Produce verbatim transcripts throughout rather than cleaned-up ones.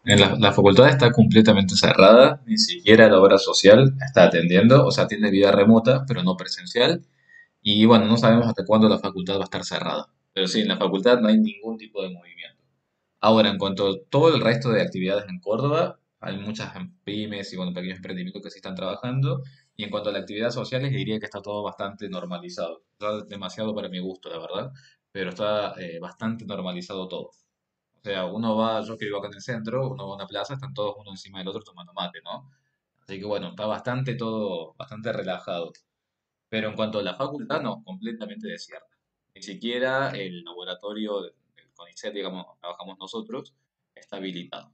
En la, la facultad está completamente cerrada, ni siquiera la obra social está atendiendo, o sea, tiene vida remota, pero no presencial. Y bueno, no sabemos hasta cuándo la facultad va a estar cerrada. Pero sí, en la facultad no hay ningún tipo de movimiento. Ahora, en cuanto a todo el resto de actividades en Córdoba, hay muchas pymes y bueno, pequeños emprendimientos que sí están trabajando. Y en cuanto a la actividad social, les diría que está todo bastante normalizado. Está demasiado para mi gusto, la verdad, pero está eh, bastante normalizado todo. O sea, uno va, yo que vivo acá en el centro, uno va a una plaza, están todos uno encima del otro tomando mate, ¿no? Así que bueno, está bastante todo, bastante relajado. Pero en cuanto a la facultad, no, completamente desierta. Ni siquiera el laboratorio del CONICET, digamos, trabajamos nosotros, está habilitado.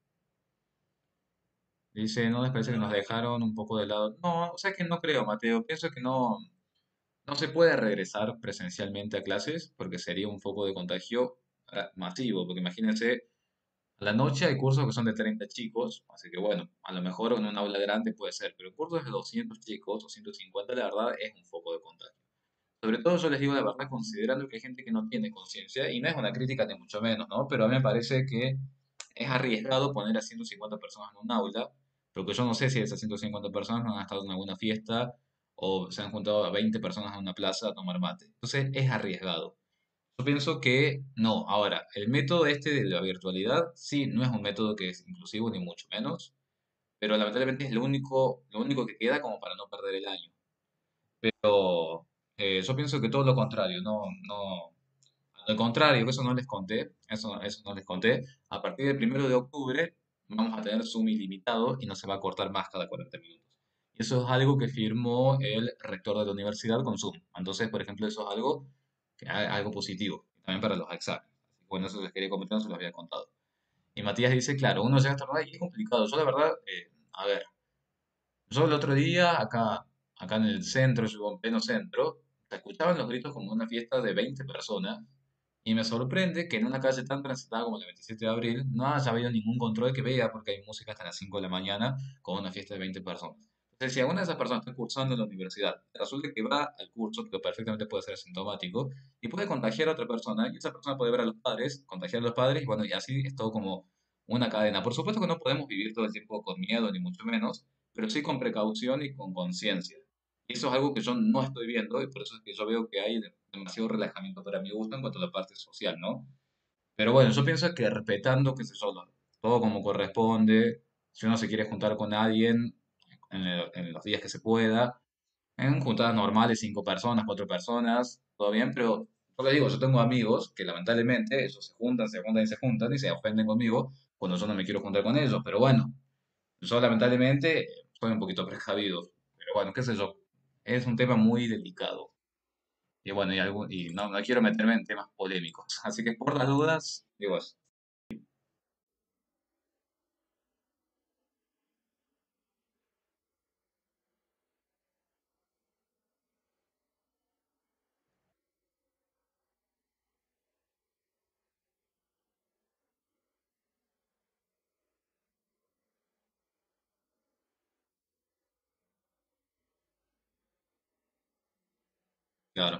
Dice, ¿no les parece que nos dejaron un poco de lado? No, o sea que no creo, Mateo. Pienso que no, no se puede regresar presencialmente a clases porque sería un foco de contagio ah, masivo. Porque imagínense, a la noche hay cursos que son de treinta chicos, así que bueno, a lo mejor en un aula grande puede ser, pero cursos de doscientos chicos o ciento cincuenta, la verdad, es un foco de contagio. Sobre todo yo les digo la verdad considerando que hay gente que no tiene conciencia, y no es una crítica ni mucho menos, ¿no? Pero a mí me parece que es arriesgado poner a ciento cincuenta personas en un aula, porque yo no sé si esas ciento cincuenta personas no han estado en alguna fiesta o se han juntado a veinte personas en una plaza a tomar mate. Entonces es arriesgado. Yo pienso que no. Ahora, el método este de la virtualidad, sí, no es un método que es inclusivo ni mucho menos, pero lamentablemente es lo único, lo único que queda como para no perder el año. Pero eh, yo pienso que todo lo contrario, no, no, al contrario, que eso no les conté, eso, eso no les conté, a partir del primero de octubre vamos a tener Zoom ilimitado y no se va a cortar más cada cuarenta minutos. Y eso es algo que firmó el rector de la universidad con Zoom. Entonces, por ejemplo, eso es algo, que, a- algo positivo, también para los exámenes. Bueno, eso les quería comentar, no se los había contado. Y Matías dice, claro, uno llega a estar y es complicado. Yo, la verdad, eh, a ver, yo el otro día, acá, acá en el centro, yo vivo en pleno centro, se escuchaban los gritos como una fiesta de veinte personas, y me sorprende que en una calle tan transitada como la veintisiete de abril no haya habido ningún control que vea, porque hay música hasta las cinco de la mañana con una fiesta de veinte personas. Entonces, si alguna de esas personas está cursando en la universidad, resulta que va al curso, que perfectamente puede ser asintomático, y puede contagiar a otra persona, y esa persona puede ver a los padres, contagiar a los padres, y bueno, y así es todo como una cadena. Por supuesto que no podemos vivir todo el tiempo con miedo, ni mucho menos, pero sí con precaución y con conciencia. Y eso es algo que yo no estoy viendo y por eso es que yo veo que hay de- demasiado relajamiento para mi gusto en cuanto a la parte social, ¿no? Pero bueno, yo pienso que respetando, qué sé yo, lo- todo como corresponde, si uno se quiere juntar con alguien en, el- en los días que se pueda, en juntadas normales, cinco personas, cuatro personas, todo bien, pero yo le digo, yo tengo amigos que lamentablemente ellos se juntan, se juntan y se juntan y se ofenden conmigo cuando yo no me quiero juntar con ellos, pero bueno, yo lamentablemente soy un poquito precavido, pero bueno, qué sé yo, es un tema muy delicado. Y bueno, y, algo, y no, no quiero meterme en temas polémicos. Así que por las dudas, digo eso. Claro,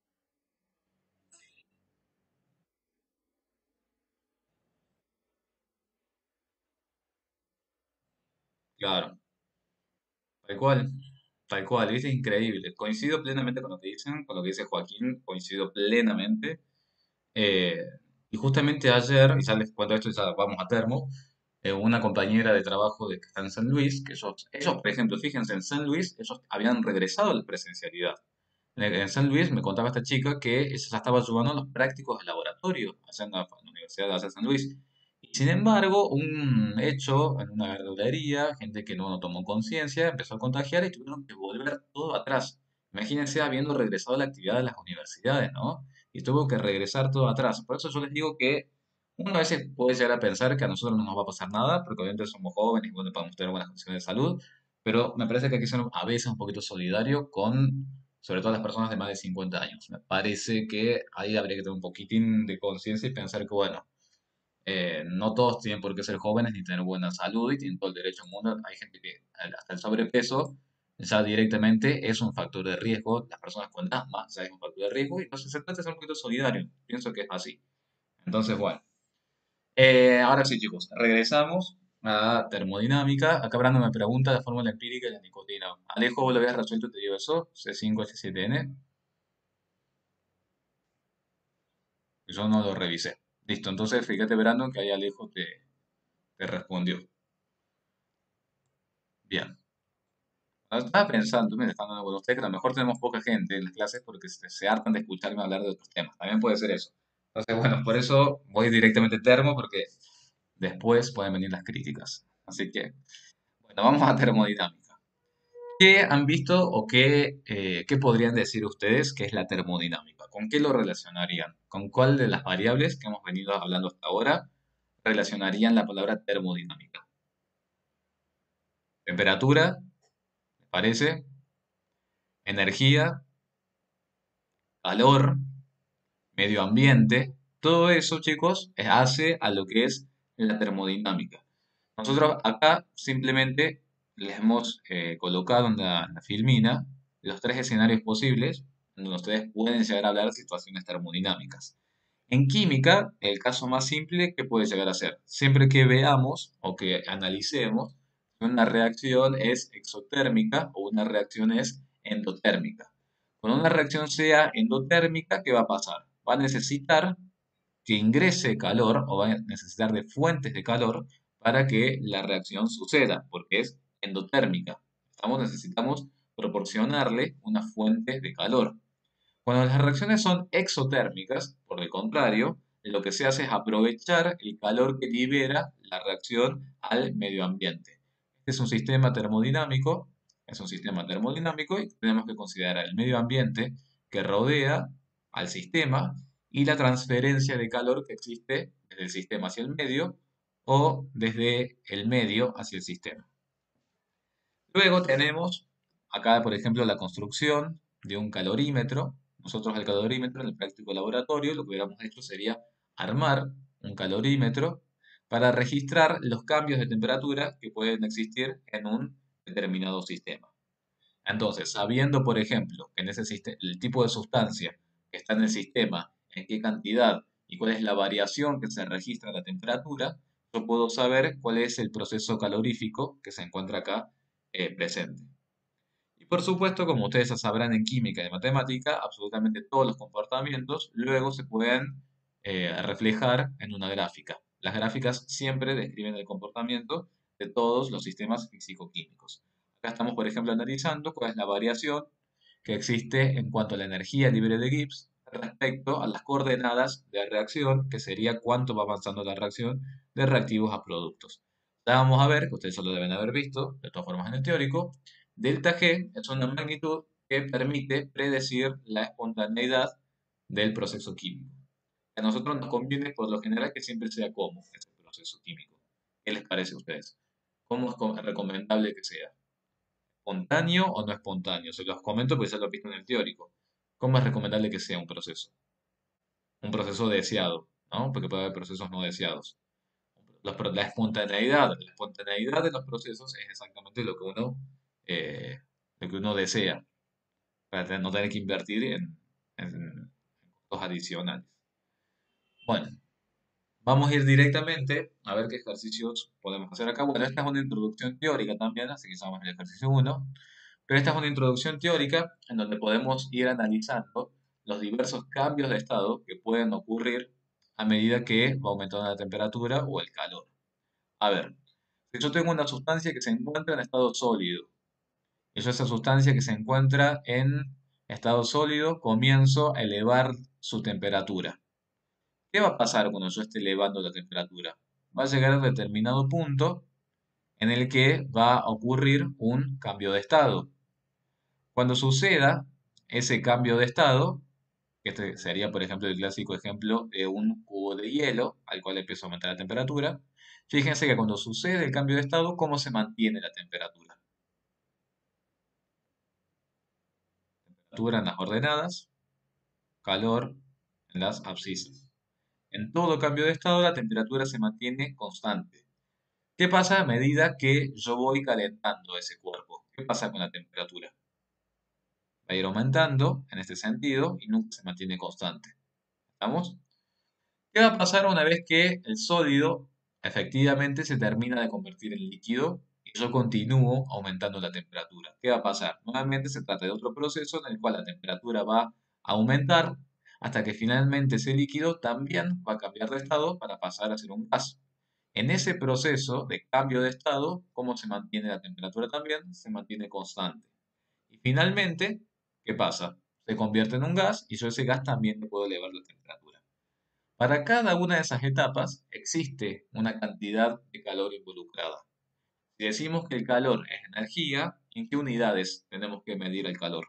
claro, tal cual, tal cual, es increíble. Coincido plenamente con lo que dicen, con lo que dice Joaquín, coincido plenamente. Eh, y justamente ayer, y ya les cuento esto y ya vamos a termo, eh, una compañera de trabajo de que está en San Luis, que ellos, ellos, por ejemplo, fíjense, en San Luis, ellos habían regresado a la presencialidad. En en San Luis me contaba esta chica que ella ya estaba ayudando a los prácticos de laboratorio allá en la, en la Universidad de allá de San Luis. Y sin embargo, un hecho en una verdulería, gente que no, no tomó conciencia, empezó a contagiar y tuvieron que volver todo atrás. Imagínense habiendo regresado a la actividad de las universidades, ¿no? Y tuvo que regresar todo atrás. Por eso yo les digo que uno a veces puede llegar a pensar que a nosotros no nos va a pasar nada, porque obviamente somos jóvenes y bueno, podemos tener buenas condiciones de salud, pero me parece que hay que ser a veces un poquito solidario con, sobre todo las personas de más de cincuenta años. Me parece que ahí habría que tener un poquitín de conciencia y pensar que, bueno, eh, no todos tienen por qué ser jóvenes ni tener buena salud y tienen todo el derecho al mundo. Hay gente que eh, hasta el sobrepeso ya directamente es un factor de riesgo. Las personas con asma ya es un factor de riesgo y entonces se trata de ser un poquito solidario. Pienso que es así. Entonces, bueno. Eh, ahora sí, chicos, regresamos a termodinámica. Acá Brando me pregunta la fórmula empírica de la nicotina. Alejo, vos lo habías resuelto, te digo eso, c cinco h siete n. Yo no lo revisé. Listo, entonces fíjate, Brandon, que ahí Alejo te, te respondió. Bien. Ahora estaba pensando, me están dando con ustedes, que a lo mejor tenemos poca gente en las clases porque se, se hartan de escucharme hablar de otros temas. También puede ser eso. Entonces, bueno, por eso voy directamente a termo, porque después pueden venir las críticas. Así que, bueno, vamos a termodinámica. ¿Qué han visto o qué, eh, qué podrían decir ustedes que es la termodinámica? ¿Con qué lo relacionarían? ¿Con cuál de las variables que hemos venido hablando hasta ahora relacionarían la palabra termodinámica? ¿Temperatura? ¿Les parece? ¿Energía? ¿Calor? ¿Medio ambiente? Todo eso, chicos, eh, hace a lo que es la termodinámica. Nosotros acá simplemente les hemos eh, colocado en la, en la filmina los tres escenarios posibles en donde ustedes pueden llegar a hablar de situaciones termodinámicas. En química, el caso más simple que puede llegar a ser, siempre que veamos o que analicemos si una reacción es exotérmica o una reacción es endotérmica. Cuando una reacción sea endotérmica, ¿qué va a pasar? Va a necesitar que ingrese calor o va a necesitar de fuentes de calor para que la reacción suceda, porque es endotérmica. Estamos, necesitamos proporcionarle una fuente de calor. Cuando las reacciones son exotérmicas, por el contrario, lo que se hace es aprovechar el calor que libera la reacción al medio ambiente. Este es un sistema termodinámico, es un sistema termodinámico y tenemos que considerar el medio ambiente que rodea al sistema y la transferencia de calor que existe desde el sistema hacia el medio o desde el medio hacia el sistema. Luego tenemos acá, por ejemplo, la construcción de un calorímetro. Nosotros el calorímetro en el práctico laboratorio lo que hubiéramos hecho sería armar un calorímetro para registrar los cambios de temperatura que pueden existir en un determinado sistema. Entonces, sabiendo, por ejemplo, que en ese siste- el tipo de sustancia que está en el sistema, en qué cantidad y cuál es la variación que se registra en la temperatura, yo puedo saber cuál es el proceso calorífico que se encuentra acá eh, presente. Y por supuesto, como ustedes ya sabrán en química y matemática, absolutamente todos los comportamientos luego se pueden eh, reflejar en una gráfica. Las gráficas siempre describen el comportamiento de todos los sistemas físico-químicos. Acá estamos, por ejemplo, analizando cuál es la variación que existe en cuanto a la energía libre de Gibbs respecto a las coordenadas de reacción, que sería cuánto va avanzando la reacción de reactivos a productos. Ya vamos a ver, que ustedes solo deben haber visto, de todas formas en el teórico, delta G es una magnitud que permite predecir la espontaneidad del proceso químico. A nosotros nos conviene por lo general que siempre sea como es el proceso químico. ¿Qué les parece a ustedes? ¿Cómo es co- recomendable que sea? ¿Espontáneo o no espontáneo? Se los comento porque ya lo he visto en el teórico. ¿Cómo es recomendable que sea un proceso? Un proceso deseado, ¿no? Porque puede haber procesos no deseados. Los pro- la espontaneidad, la espontaneidad de los procesos es exactamente lo que uno, eh, lo que uno desea, para te- no tener que invertir en, en costos adicionales. Bueno, vamos a ir directamente a ver qué ejercicios podemos hacer acá. Bueno, esta es una introducción teórica también, así que estamos en el ejercicio uno. Pero esta es una introducción teórica en donde podemos ir analizando los diversos cambios de estado que pueden ocurrir a medida que va aumentando la temperatura o el calor. A ver, si yo tengo una sustancia que se encuentra en estado sólido, y yo esa sustancia que se encuentra en estado sólido comienzo a elevar su temperatura. ¿Qué va a pasar cuando yo esté elevando la temperatura? Va a llegar a un determinado punto en el que va a ocurrir un cambio de estado. Cuando suceda ese cambio de estado, que este sería por ejemplo el clásico ejemplo de un cubo de hielo al cual empieza a aumentar la temperatura, fíjense que cuando sucede el cambio de estado, ¿cómo se mantiene la temperatura? Temperatura en las ordenadas, calor en las abscisas. En todo cambio de estado, la temperatura se mantiene constante. ¿Qué pasa a medida que yo voy calentando ese cuerpo? ¿Qué pasa con la temperatura? Va a ir aumentando en este sentido y nunca se mantiene constante. ¿Estamos? ¿Qué va a pasar una vez que el sólido efectivamente se termina de convertir en líquido y yo continúo aumentando la temperatura? ¿Qué va a pasar? Nuevamente se trata de otro proceso en el cual la temperatura va a aumentar hasta que finalmente ese líquido también va a cambiar de estado para pasar a ser un gas. En ese proceso de cambio de estado, ¿cómo se mantiene la temperatura también? Se mantiene constante. Y finalmente, ¿qué pasa? Se convierte en un gas y yo ese gas también le puedo elevar la temperatura. Para cada una de esas etapas existe una cantidad de calor involucrada. Si decimos que el calor es energía, ¿en qué unidades tenemos que medir el calor?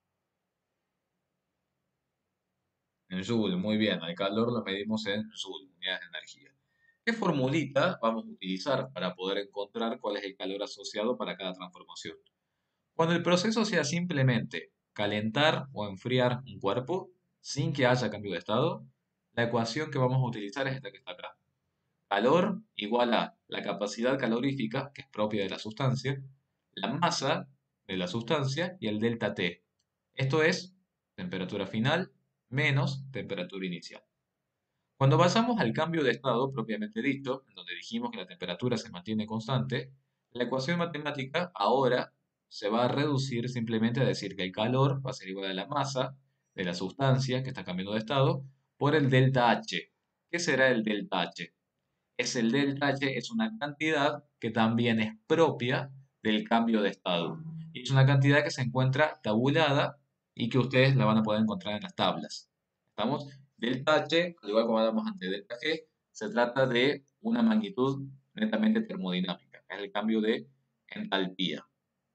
En Joule, muy bien, el calor lo medimos en Joule, unidades de energía. ¿Qué formulita vamos a utilizar para poder encontrar cuál es el calor asociado para cada transformación? Cuando el proceso sea simplemente calentar o enfriar un cuerpo sin que haya cambio de estado, la ecuación que vamos a utilizar es esta que está acá. Calor igual a la capacidad calorífica, que es propia de la sustancia, la masa de la sustancia y el delta T. Esto es temperatura final menos temperatura inicial. Cuando pasamos al cambio de estado propiamente dicho, en donde dijimos que la temperatura se mantiene constante, la ecuación matemática ahora se va a reducir simplemente a decir que el calor va a ser igual a la masa de la sustancia que está cambiando de estado por el delta H. ¿Qué será el delta H? Es el delta H, es una cantidad que también es propia del cambio de estado. Y es una cantidad que se encuentra tabulada y que ustedes la van a poder encontrar en las tablas. ¿Estamos? Delta H, al igual como hablamos antes de delta G, se trata de una magnitud netamente termodinámica, es el cambio de entalpía.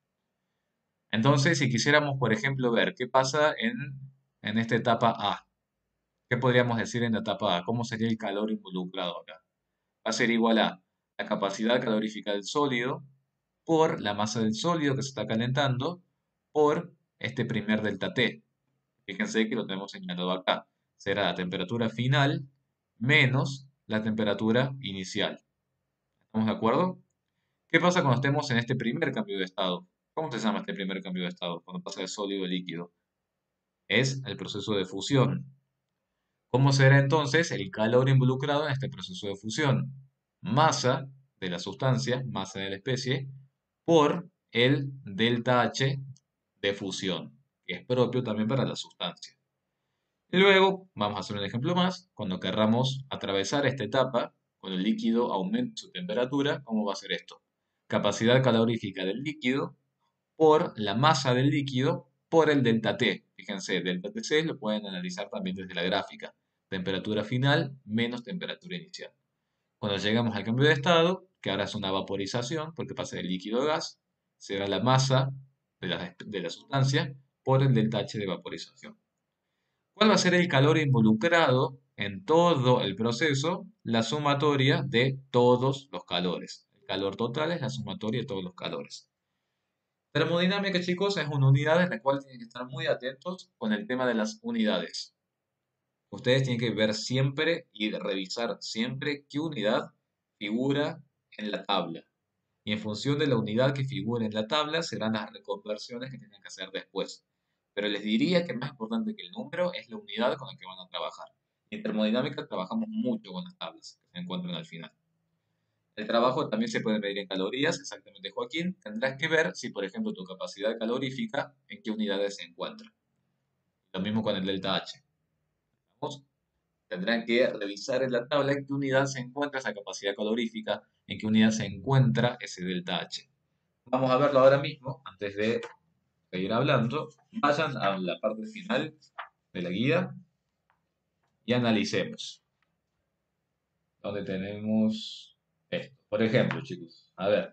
Entonces, si quisiéramos, por ejemplo, ver qué pasa en, en esta etapa A, ¿qué podríamos decir en la etapa A? ¿Cómo sería el calor involucrado acá? Va a ser igual a la capacidad calorífica del sólido por la masa del sólido que se está calentando por este primer delta T. Fíjense que lo tenemos señalado acá. Será la temperatura final menos la temperatura inicial. ¿Estamos de acuerdo? ¿Qué pasa cuando estemos en este primer cambio de estado? ¿Cómo se llama este primer cambio de estado? Cuando pasa de sólido a líquido. Es el proceso de fusión. ¿Cómo será entonces el calor involucrado en este proceso de fusión? Masa de la sustancia, masa de la especie, por el delta H de fusión, que es propio también para la sustancia. Y luego, vamos a hacer un ejemplo más, cuando querramos atravesar esta etapa, cuando el líquido aumente su temperatura, ¿cómo va a ser esto? Capacidad calorífica del líquido por la masa del líquido por el delta T. Fíjense, delta T C lo pueden analizar también desde la gráfica. Temperatura final menos temperatura inicial. Cuando llegamos al cambio de estado, que ahora es una vaporización, porque pasa de líquido a gas, será la masa de la, de la sustancia por el delta H de vaporización. ¿Cuál va a ser el calor involucrado en todo el proceso? La sumatoria de todos los calores. El calor total es la sumatoria de todos los calores. Termodinámica, chicos, es una unidad en la cual tienen que estar muy atentos con el tema de las unidades. Ustedes tienen que ver siempre y revisar siempre qué unidad figura en la tabla. Y en función de la unidad que figure en la tabla serán las reconversiones que tienen que hacer después. Pero les diría que más importante que el número es la unidad con la que van a trabajar. Y en termodinámica trabajamos mucho con las tablas que se encuentran al final. El trabajo también se puede medir en calorías, exactamente, Joaquín. Tendrás que ver si, por ejemplo, tu capacidad calorífica, en qué unidades se encuentra. Lo mismo con el delta H. ¿Vamos? Tendrán que revisar en la tabla en qué unidad se encuentra esa capacidad calorífica, en qué unidad se encuentra ese delta H. Vamos a verlo ahora mismo, antes de seguir hablando. Vayan a la parte final de la guía y analicemos. Donde tenemos esto. Por ejemplo, chicos, a ver.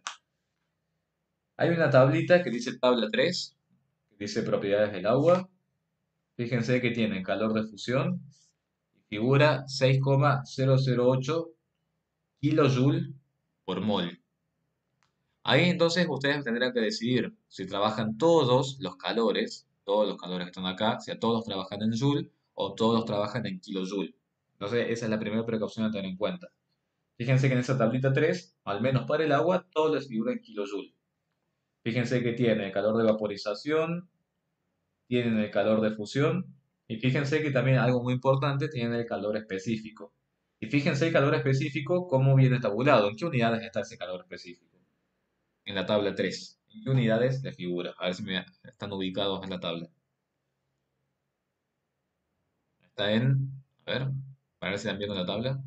Hay una tablita que dice tabla tres, que dice propiedades del agua. Fíjense que tiene calor de fusión y figura seis coma cero cero ocho kilojoule por mol. Ahí entonces ustedes tendrán que decidir si trabajan todos los calores, todos los calores que están acá, si a todos trabajan en joule o todos trabajan en kilojoule. Entonces esa es la primera precaución a tener en cuenta. Fíjense que en esa tablita tres, al menos para el agua, todo les figura en kilojoule. Fíjense que tiene calor de vaporización, tienen el calor de fusión y fíjense que también algo muy importante, tienen el calor específico. Y fíjense el calor específico, cómo viene tabulado. ¿En qué unidades está ese calor específico? En la tabla tres. ¿En qué unidades de figura? A ver si me están ubicados en la tabla. Está en, a ver, para ver si están viendo la tabla.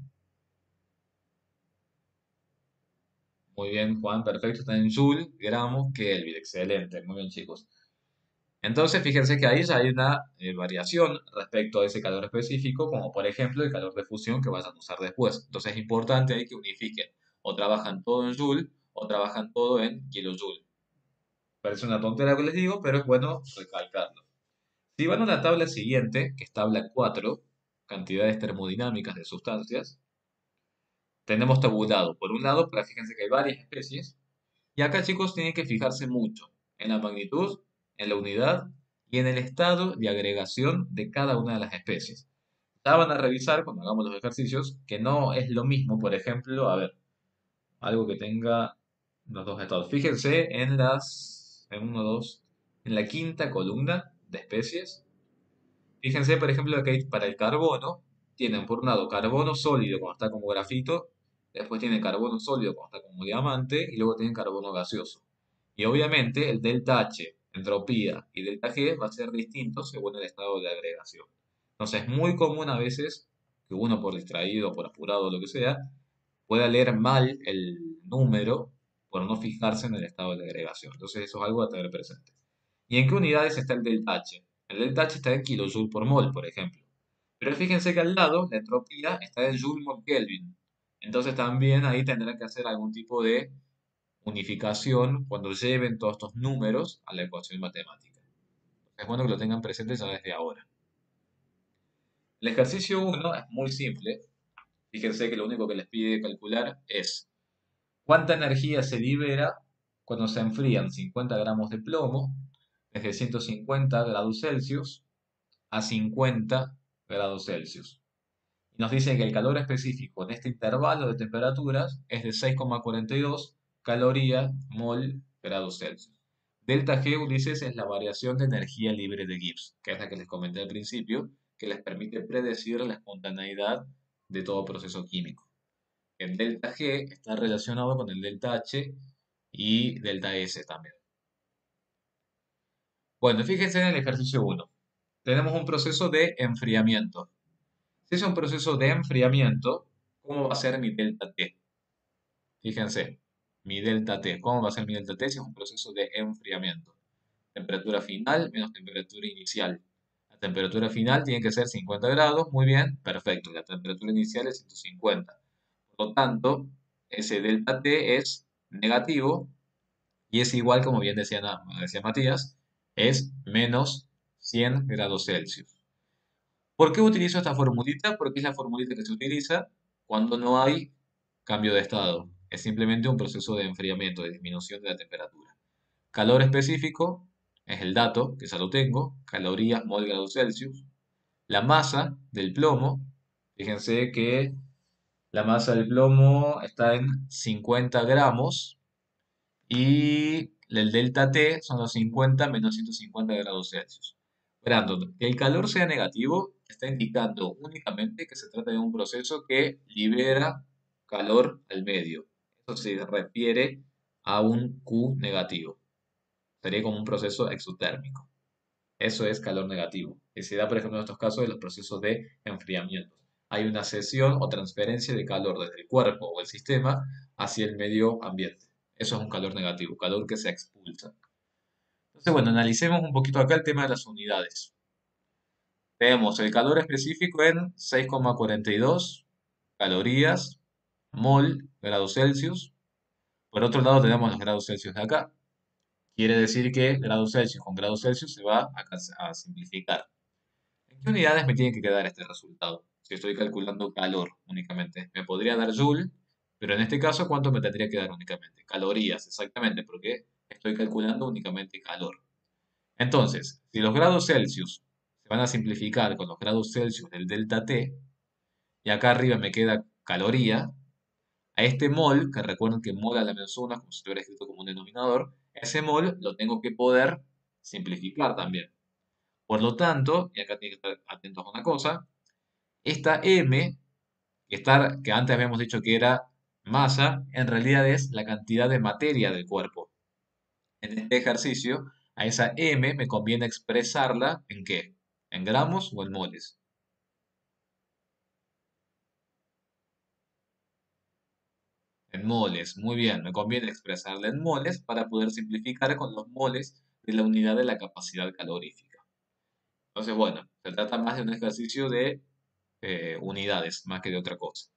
Muy bien, Juan, perfecto. Está en Joule, gramos, Kelvin. Excelente, muy bien, chicos. Entonces, fíjense que ahí ya hay una eh, variación respecto a ese calor específico, como por ejemplo el calor de fusión que vayan a usar después. Entonces, es importante ahí que unifiquen. O trabajan todo en Joule o trabajan todo en kilojoule. Parece una tontera que les digo, pero es bueno recalcarlo. Si van a la tabla siguiente, que es tabla cuatro, cantidades termodinámicas de sustancias, tenemos tabulado, por un lado, para fíjense que hay varias especies, y acá chicos tienen que fijarse mucho en la magnitud, en la unidad y en el estado de agregación de cada una de las especies. Ya van a revisar cuando hagamos los ejercicios que no es lo mismo, por ejemplo, a ver, algo que tenga los dos estados. Fíjense en las, en uno, dos, en la quinta columna de especies. Fíjense, por ejemplo, que hay para el carbono, tienen por un lado carbono sólido cuando está como grafito, después tienen carbono sólido cuando está como diamante y luego tienen carbono gaseoso. Y obviamente el delta H, entropía y delta G va a ser distinto según el estado de agregación. Entonces es muy común a veces que uno por distraído, por apurado o lo que sea, pueda leer mal el número por no fijarse en el estado de agregación. Entonces eso es algo a tener presente. ¿Y en qué unidades está el delta H? El delta H está en kilojoule por mol, por ejemplo. Pero fíjense que al lado la entropía está en joule mol Kelvin. Entonces también ahí tendrán que hacer algún tipo de unificación cuando lleven todos estos números a la ecuación matemática. Es bueno que lo tengan presente ya desde ahora. El ejercicio uno es muy simple. Fíjense que lo único que les pide calcular es cuánta energía se libera cuando se enfrían cincuenta gramos de plomo desde ciento cincuenta grados Celsius a cincuenta grados Celsius. Y nos dice que el calor específico en este intervalo de temperaturas es de seis coma cuarenta y dos calorías mol grados Celsius. Delta G, Ulises, es la variación de energía libre de Gibbs, que es la que les comenté al principio, que les permite predecir la espontaneidad de todo proceso químico. El delta G está relacionado con el delta H y delta S también. Bueno, fíjense en el ejercicio uno. Tenemos un proceso de enfriamiento. Si es un proceso de enfriamiento, ¿cómo va a ser mi delta T? Fíjense, mi delta T. ¿Cómo va a ser mi delta T si es un proceso de enfriamiento? Temperatura final menos temperatura inicial. La temperatura final tiene que ser cincuenta grados, muy bien, perfecto. La temperatura inicial es ciento cincuenta. Por lo tanto, ese delta T es negativo y es igual, como bien decía, decía Matías, es menos cien grados Celsius. ¿Por qué utilizo esta formulita? Porque es la formulita que se utiliza cuando no hay cambio de estado. Es simplemente un proceso de enfriamiento, de disminución de la temperatura. Calor específico es el dato, que ya lo tengo, calorías mol grados Celsius. La masa del plomo, fíjense que la masa del plomo está en cincuenta gramos y el delta T son los cincuenta menos ciento cincuenta grados Celsius. Brandon, que el calor sea negativo está indicando únicamente que se trata de un proceso que libera calor al medio. Eso se refiere a un Q negativo. Sería como un proceso exotérmico. Eso es calor negativo. Y se da, por ejemplo, en estos casos de los procesos de enfriamiento. Hay una cesión o transferencia de calor desde el cuerpo o el sistema hacia el medio ambiente. Eso es un calor negativo, calor que se expulsa. Entonces, bueno, analicemos un poquito acá el tema de las unidades. Tenemos el calor específico en seis coma cuarenta y dos calorías, mol, grados Celsius. Por otro lado, tenemos los grados Celsius de acá. Quiere decir que grados Celsius con grados Celsius se va a, a simplificar. ¿En qué unidades me tiene que quedar este resultado? Si estoy calculando calor únicamente. Me podría dar joule, pero en este caso, ¿cuánto me tendría que dar únicamente? Calorías, exactamente, porque estoy calculando únicamente calor. Entonces, si los grados Celsius se van a simplificar con los grados Celsius del delta T, y acá arriba me queda caloría, a este mol, que recuerden que mol a la menos uno, como si estuviera escrito como un denominador, ese mol lo tengo que poder simplificar también. Por lo tanto, y acá tienen que estar atentos a una cosa, esta M, Y estar, que antes habíamos dicho que era masa, en realidad es la cantidad de materia del cuerpo. En este ejercicio, a esa M me conviene expresarla ¿en qué? ¿En gramos o en moles? En moles, muy bien, me conviene expresarla en moles para poder simplificar con los moles de la unidad de la capacidad calorífica. Entonces, bueno, se trata más de un ejercicio de eh, unidades, más que de otra cosa.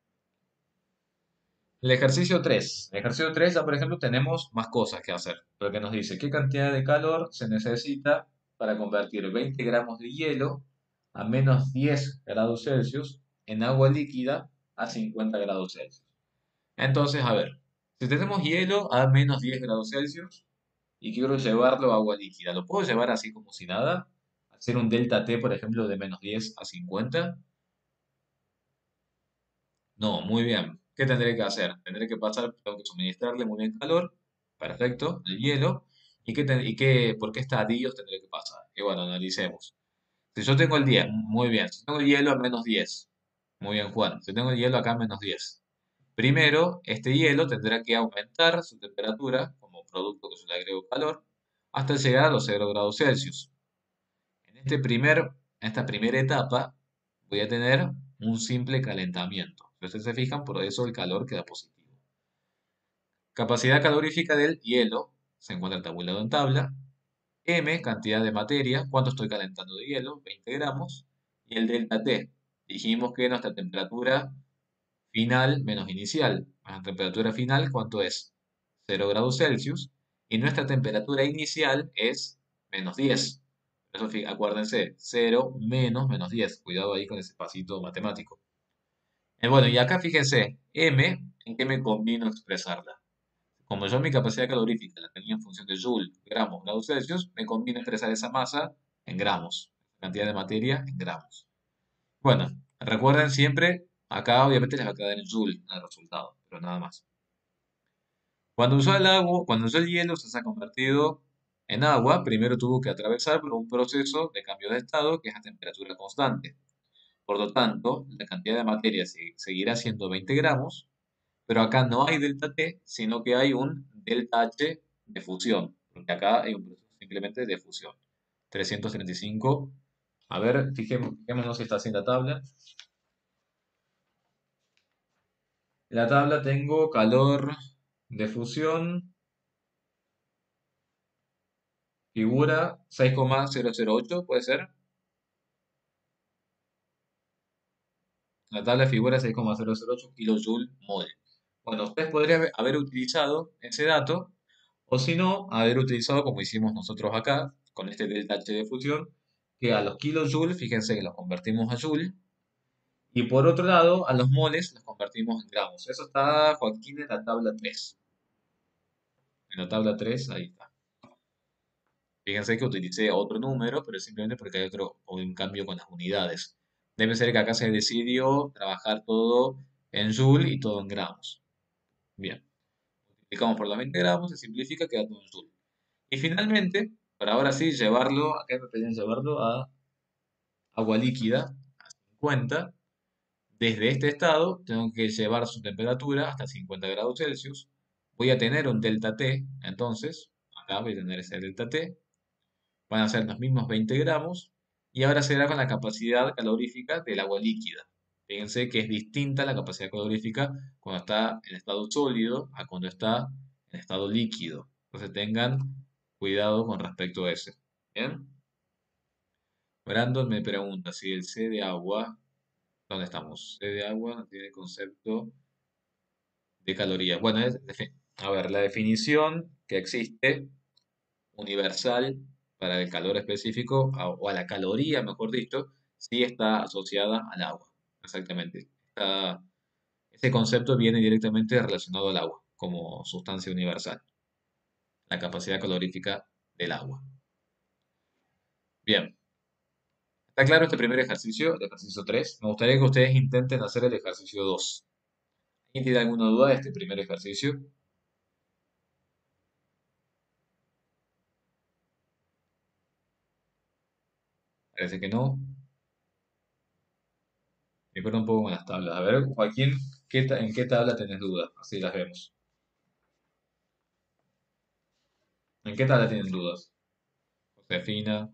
El ejercicio tres. El ejercicio tres, ya por ejemplo, tenemos más cosas que hacer. Porque nos dice qué cantidad de calor se necesita para convertir veinte gramos de hielo a menos diez grados Celsius en agua líquida a cincuenta grados Celsius. Entonces, a ver, si tenemos hielo a menos diez grados Celsius y quiero llevarlo a agua líquida, ¿lo puedo llevar así como si nada? Hacer un delta T, por ejemplo, de menos diez a cincuenta. No, muy bien. ¿Qué tendré que hacer? Tendré que pasar, tengo que suministrarle muy bien calor, perfecto, el hielo. ¿Y qué, ten- y qué, por qué estadios tendré que pasar? Y bueno, analicemos. Si yo tengo el diez, muy bien. Si tengo el hielo a menos diez, muy bien, Juan. Si tengo el hielo acá a menos diez. Primero, este hielo tendrá que aumentar su temperatura, como producto que yo le agrego calor, hasta llegar a los cero grados Celsius. En este primer, en esta primera etapa voy a tener un simple calentamiento. Si ustedes se fijan, por eso el calor queda positivo. Capacidad calorífica del hielo se encuentra tabulado en tabla. M, cantidad de materia, cuánto estoy calentando de hielo, veinte gramos. Y el delta T, dijimos que nuestra temperatura final menos inicial. Nuestra temperatura final, ¿cuánto es? Cero grados Celsius. Y nuestra temperatura inicial es menos diez. Eso, fí- acuérdense, cero menos menos diez. Cuidado ahí con ese pasito matemático. Eh, bueno, y acá fíjense, M, ¿en qué me convino expresarla? Como yo mi capacidad calorífica la tenía en función de Joule, gramos, grados Celsius, me conviene expresar esa masa en gramos, cantidad de materia en gramos. Bueno, recuerden siempre, acá obviamente les va a quedar en Joule el resultado, pero nada más. Cuando usó el agua, cuando usó el hielo, se ha convertido en agua, primero tuvo que atravesar por un proceso de cambio de estado que es a temperatura constante. Por lo tanto, la cantidad de materia se- seguirá siendo veinte gramos, pero acá no hay delta T, sino que hay un delta H de fusión, porque acá hay un proceso simplemente de fusión. trescientos treinta y cinco. A ver, fijemos- fijémonos si está así en la tabla. En la tabla tengo calor de fusión, figura seis coma cero cero ocho, ¿puede ser? La tabla figura seis coma cero cero ocho kilojoule mol. Bueno, ustedes podrían haber haber utilizado ese dato, o si no, haber utilizado como hicimos nosotros acá, con este delta H de fusión, que a los kilojoules, fíjense que los convertimos a joule, y por otro lado, a los moles los convertimos en gramos. Eso está, Joaquín, en la tabla tres. En la tabla tres, ahí está. Fíjense que utilicé otro número, pero es simplemente porque hay otro o un cambio con las unidades. Debe ser que acá se decidió trabajar todo en joule y todo en gramos. Bien, multiplicamos por los veinte gramos, se simplifica, queda todo en joule. Y finalmente, para ahora sí llevarlo, acá me pedían llevarlo a agua líquida, a cincuenta. Desde este estado tengo que llevar su temperatura hasta cincuenta grados Celsius. Voy a tener un delta T, entonces, acá voy a tener ese delta T. Van a ser los mismos veinte gramos. Y ahora será con la capacidad calorífica del agua líquida. Fíjense que es distinta la capacidad calorífica cuando está en estado sólido a cuando está en estado líquido. Entonces tengan cuidado con respecto a eso. ¿Bien? Brandon me pregunta si el C de agua, ¿dónde estamos? C de agua no tiene concepto de calorías. Bueno, es, defi- a ver, la definición que existe universal para el calor específico, a- o a la caloría, mejor dicho, sí está asociada al agua. Exactamente. Está- ese concepto viene directamente relacionado al agua como sustancia universal, la capacidad calorífica del agua. Bien, ¿está claro este primer ejercicio, el ejercicio tres? Me gustaría que ustedes intenten hacer el ejercicio dos. ¿Alguien tiene alguna duda de este primer ejercicio? Parece que no. Me pierdo un poco con las tablas. A ver, Joaquín, ¿qué ta- ¿en qué tabla tenés dudas? Así las vemos. ¿En qué tabla tienen dudas? Josefina.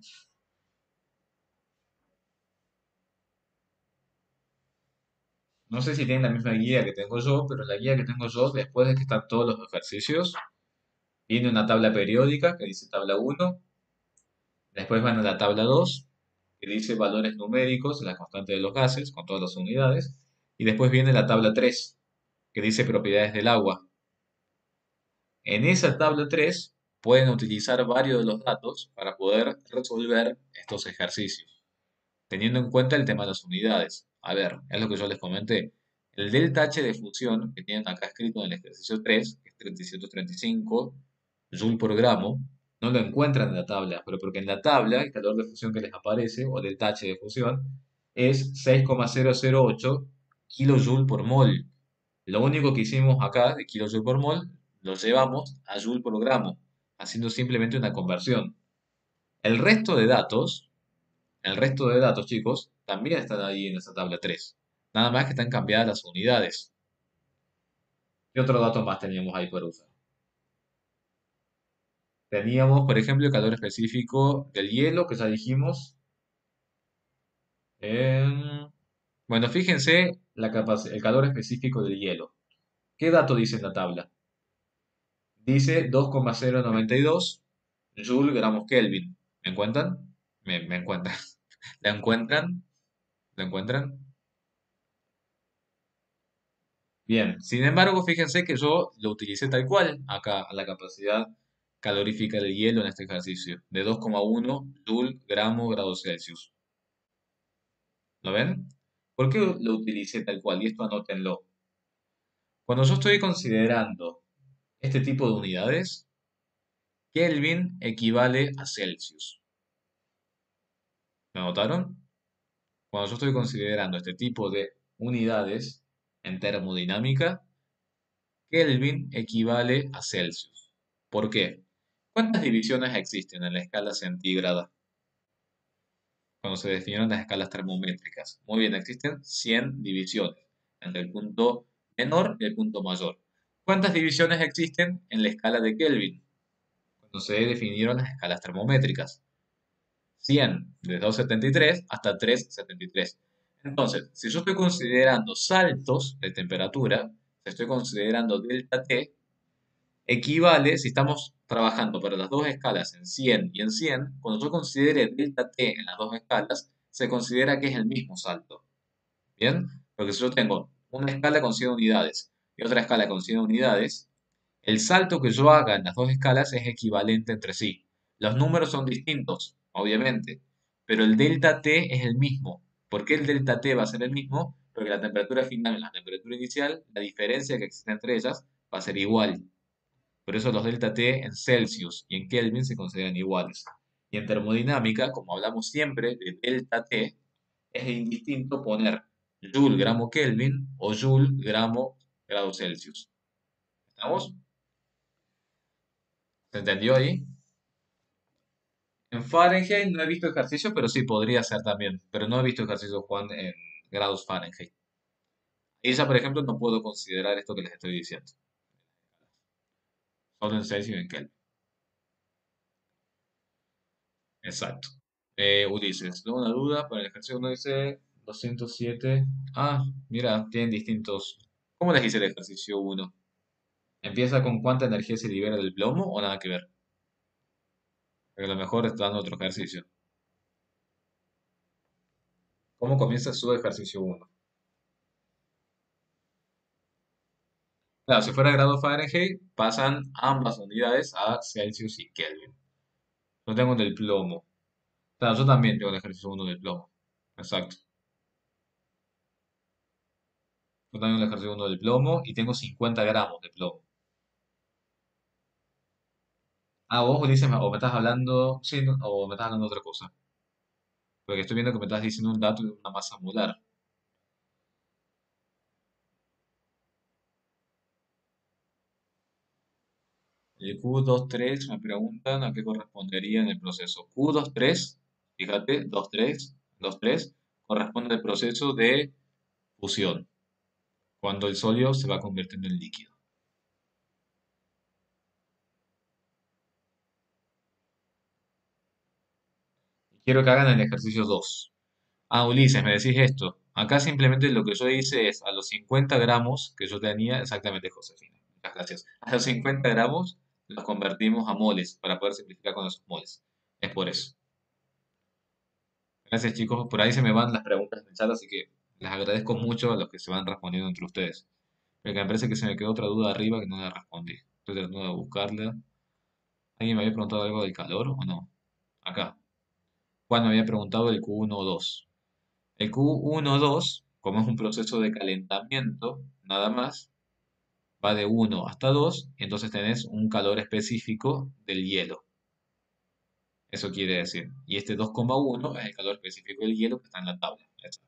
No sé si tienen la misma guía que tengo yo, pero la guía que tengo yo, después de que están todos los ejercicios, viene una tabla periódica que dice tabla uno. Después van a la tabla dos, que dice valores numéricos de la constante de los gases, con todas las unidades. Y después viene la tabla tres, que dice propiedades del agua. En esa tabla tres pueden utilizar varios de los datos para poder resolver estos ejercicios, teniendo en cuenta el tema de las unidades. A ver, es lo que yo les comenté. El delta H de fusión que tienen acá escrito en el ejercicio tres, que es trescientos treinta y cinco joule por gramo, no lo encuentran en la tabla, pero porque en la tabla el calor de fusión que les aparece, o delta H de fusión, es seis coma cero cero ocho kilojoule por mol. Lo único que hicimos acá de kilojoule por mol lo llevamos a joule por gramo, haciendo simplemente una conversión. El resto de datos, el resto de datos, chicos, también están ahí en esa tabla tres. Nada más que están cambiadas las unidades. ¿Qué otro dato más teníamos ahí por usar? Teníamos, por ejemplo, el calor específico del hielo, que ya dijimos. Em, bueno, fíjense la capaci- el calor específico del hielo. ¿Qué dato dice en la tabla? Dice dos coma cero noventa y dos Joule gramos Kelvin. ¿Me encuentran? Me, me encuentran. ¿La encuentran? ¿La encuentran? Bien. Sin embargo, fíjense que yo lo utilicé tal cual acá, a la capacidad calorífica del hielo en este ejercicio, de dos coma uno Joule gramo grados Celsius. ¿Lo ven? ¿Por qué lo utilicé tal cual? Y esto anótenlo. Cuando yo estoy considerando este tipo de unidades, Kelvin equivale a Celsius. ¿Me notaron? Cuando yo estoy considerando este tipo de unidades en termodinámica, Kelvin equivale a Celsius. ¿Por qué? ¿Cuántas divisiones existen en la escala centígrada cuando se definieron las escalas termométricas? Muy bien, existen cien divisiones entre el punto menor y el punto mayor. ¿Cuántas divisiones existen en la escala de Kelvin cuando se definieron las escalas termométricas? cien, de doscientos setenta y tres hasta trescientos setenta y tres. Entonces, si yo estoy considerando saltos de temperatura, si estoy considerando delta T, equivale, si estamos trabajando para las dos escalas en cien y en cien, cuando yo considere delta T en las dos escalas, se considera que es el mismo salto. ¿Bien? Porque si yo tengo una escala con cien unidades y otra escala con cien unidades, el salto que yo haga en las dos escalas es equivalente entre sí. Los números son distintos, obviamente, pero el delta T es el mismo. ¿Por qué el delta T va a ser el mismo? Porque la temperatura final y la temperatura inicial, la diferencia que existe entre ellas, va a ser igual. Por eso los delta T en Celsius y en Kelvin se consideran iguales. Y en termodinámica, como hablamos siempre de delta T, es indistinto poner Joule gramo Kelvin o Joule gramo grado Celsius. ¿Estamos? ¿Se entendió ahí? En Fahrenheit no he visto ejercicio, pero sí podría ser también. Pero no he visto ejercicio, Juan, en grados Fahrenheit. Y ya, por ejemplo, no puedo considerar esto que les estoy diciendo. Solo en Celsius y en Kelvin. Exacto. Eh, Ulises, tengo una duda. Para el ejercicio uno dice doscientos siete. Ah, mira, tienen distintos. ¿Cómo les hice el ejercicio uno? ¿Empieza con cuánta energía se libera del plomo o nada que ver? Porque a lo mejor está dando otro ejercicio. ¿Cómo comienza su ejercicio uno? Claro, si fuera grado Fahrenheit, pasan ambas unidades a Celsius y Kelvin. Yo tengo el del plomo. Claro, yo también tengo el ejercicio uno del plomo. Exacto. Yo tengo el ejercicio uno del plomo y tengo cincuenta gramos de plomo. Ah, vos dices, o me estás hablando, sí, no, o me estás hablando de otra cosa. Porque estoy viendo que me estás diciendo un dato de una masa molar. El Q veintitrés me preguntan a qué correspondería en el proceso. Q veintitrés, fíjate, veintitrés, veintitrés, corresponde al proceso de fusión, cuando el sólido se va convirtiendo en líquido. Quiero que hagan el ejercicio dos. Ah, Ulises, me decís esto. Acá simplemente lo que yo hice es a los cincuenta gramos que yo tenía, exactamente, Josefina. Muchas gracias. A los cincuenta gramos los convertimos a moles para poder simplificar con esos moles. Es por eso. Gracias, chicos. Por ahí se me van las preguntas del chat, así que les agradezco mucho a los que se van respondiendo entre ustedes. Porque me parece que se me quedó otra duda arriba que no la respondí. Estoy tratando de buscarla. ¿Alguien me había preguntado algo del calor o no? Acá. Juan me había preguntado el Q uno o dos. El Q uno o dos, como es un proceso de calentamiento, nada más, va de uno hasta dos, y entonces tenés un calor específico del hielo. Eso quiere decir. Y este dos coma uno es el calor específico del hielo que está en la tabla. Eso.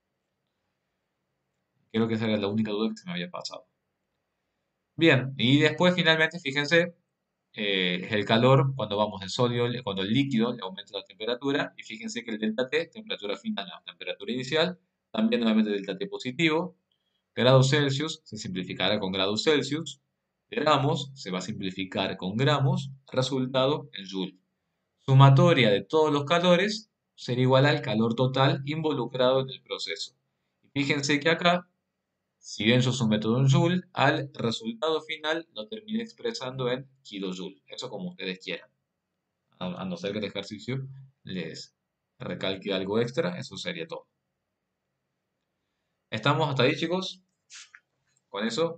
Creo que esa era la única duda que se me había pasado. Bien, y después finalmente, fíjense, eh, es el calor cuando vamos del sólido, cuando el líquido le aumenta la temperatura, y fíjense que el delta T, temperatura final a temperatura inicial, también nuevamente delta T positivo, grados Celsius se simplificará con grados Celsius, gramos se va a simplificar con gramos, resultado en Joule. Sumatoria de todos los calores será igual al calor total involucrado en el proceso. Y fíjense que acá, si bien yo sume todo en Joule, al resultado final lo terminé expresando en kilojoule. Eso como ustedes quieran. A, a no ser que el ejercicio les recalque algo extra, eso sería todo. ¿Estamos hasta ahí, chicos? Con eso.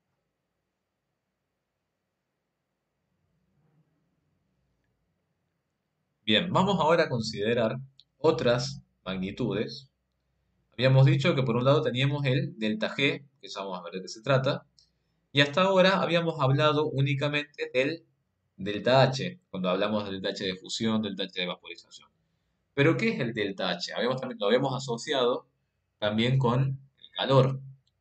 Bien, vamos ahora a considerar otras magnitudes. Habíamos dicho que por un lado teníamos el delta G, que ya vamos a ver de qué se trata, y hasta ahora habíamos hablado únicamente del delta H, cuando hablamos del delta H de fusión, delta H de vaporización. Pero ¿qué es el delta H? Habíamos, también, lo habíamos asociado también con el calor.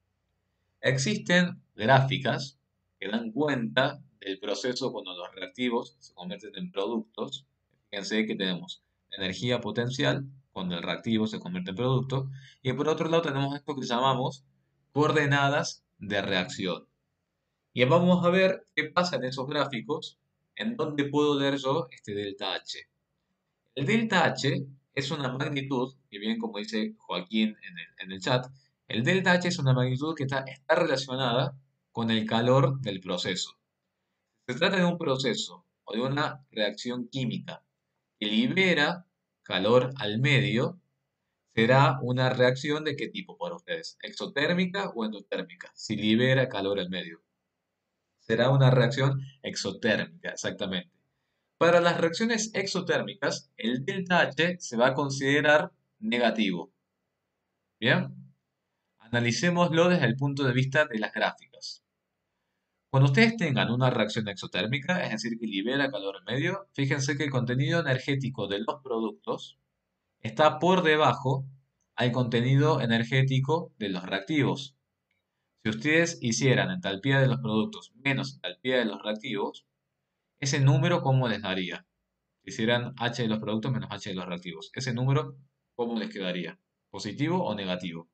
Existen gráficas que dan cuenta del proceso cuando los reactivos se convierten en productos. Fíjense que tenemos energía potencial cuando el reactivo se convierte en producto. Y por otro lado tenemos esto que llamamos coordenadas de reacción. Y vamos a ver qué pasa en esos gráficos, en dónde puedo leer yo este delta H. El delta H es una magnitud, y bien como dice Joaquín en el, en el chat, el delta H es una magnitud que está, está relacionada con el calor del proceso. Se trata de un proceso o de una reacción química que libera calor al medio. ¿Será una reacción de qué tipo para ustedes? ¿Exotérmica o endotérmica? Si libera calor al medio. Será una reacción exotérmica, exactamente. Para las reacciones exotérmicas, el delta H se va a considerar negativo. ¿Bien? Analicémoslo desde el punto de vista de las gráficas. Cuando ustedes tengan una reacción exotérmica, es decir, que libera calor en medio, fíjense que el contenido energético de los productos está por debajo al contenido energético de los reactivos. Si ustedes hicieran entalpía de los productos menos entalpía de los reactivos, ese número, ¿cómo les daría? Si hicieran H de los productos menos H de los reactivos. Ese número, ¿cómo les quedaría? ¿Positivo o negativo?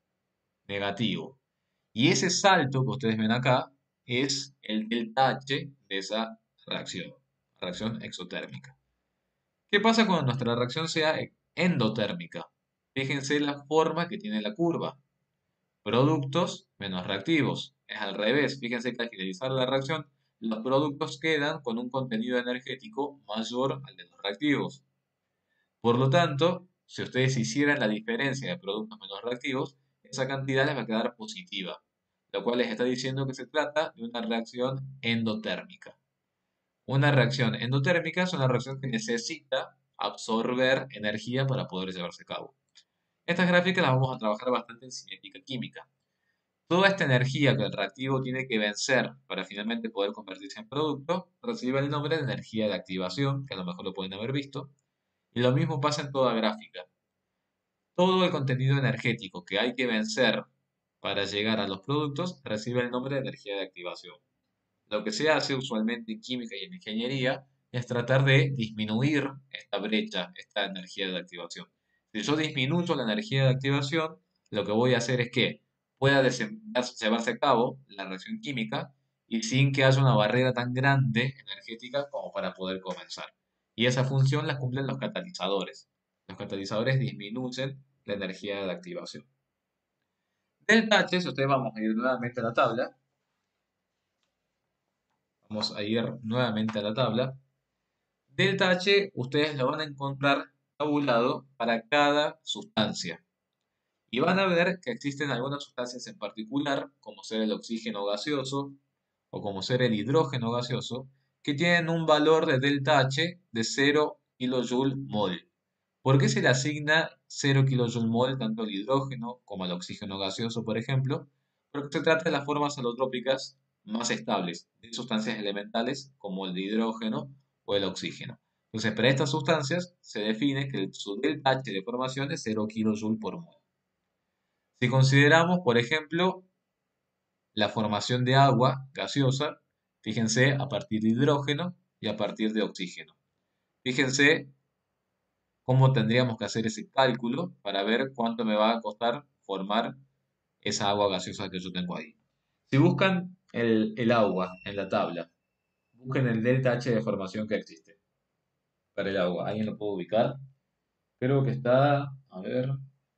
Negativo. Y ese salto que ustedes ven acá es el delta H de esa reacción, reacción exotérmica. ¿Qué pasa cuando nuestra reacción sea endotérmica? Fíjense la forma que tiene la curva. Productos menos reactivos. Es al revés. Fíjense que al finalizar la reacción, los productos quedan con un contenido energético mayor al de los reactivos. Por lo tanto, si ustedes hicieran la diferencia de productos menos reactivos, esa cantidad les va a quedar positiva, lo cual les está diciendo que se trata de una reacción endotérmica. Una reacción endotérmica es una reacción que necesita absorber energía para poder llevarse a cabo. Estas gráficas las vamos a trabajar bastante en cinética química. Toda esta energía que el reactivo tiene que vencer para finalmente poder convertirse en producto recibe el nombre de energía de activación, que a lo mejor lo pueden haber visto, y lo mismo pasa en toda gráfica. Todo el contenido energético que hay que vencer para llegar a los productos recibe el nombre de energía de activación. Lo que se hace usualmente en química y en ingeniería es tratar de disminuir esta brecha, esta energía de activación. Si yo disminuyo la energía de activación, lo que voy a hacer es que pueda desem- llevarse a cabo la reacción química y sin que haya una barrera tan grande energética como para poder comenzar. Y esa función la cumplen los catalizadores. Los catalizadores disminuyen la energía de activación. Delta H, si ustedes vamos a ir nuevamente a la tabla, vamos a ir nuevamente a la tabla. Delta H ustedes lo van a encontrar tabulado para cada sustancia. Y van a ver que existen algunas sustancias en particular, como ser el oxígeno gaseoso o como ser el hidrógeno gaseoso, que tienen un valor de delta H de cero kilojoule mol. ¿Por qué se le asigna cero kilojoule mol tanto al hidrógeno como al oxígeno gaseoso, por ejemplo? Porque se trata de las formas alotrópicas más estables de sustancias elementales como el de hidrógeno o el oxígeno. Entonces, para estas sustancias se define que su delta H de formación es cero kilojoule por mol. Si consideramos, por ejemplo, la formación de agua gaseosa, fíjense a partir de hidrógeno y a partir de oxígeno. Fíjense cómo tendríamos que hacer ese cálculo para ver cuánto me va a costar formar esa agua gaseosa que yo tengo ahí. Si buscan el, el agua en la tabla, busquen el delta H de formación que existe para el agua. ¿Alguien lo puede ubicar? Creo que está, a ver,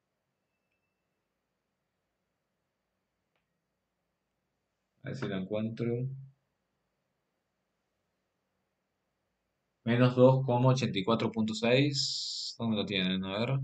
a ver si lo encuentro. Menos dos coma ochenta y cuatro punto seis. ¿Dónde lo tienen? A ver.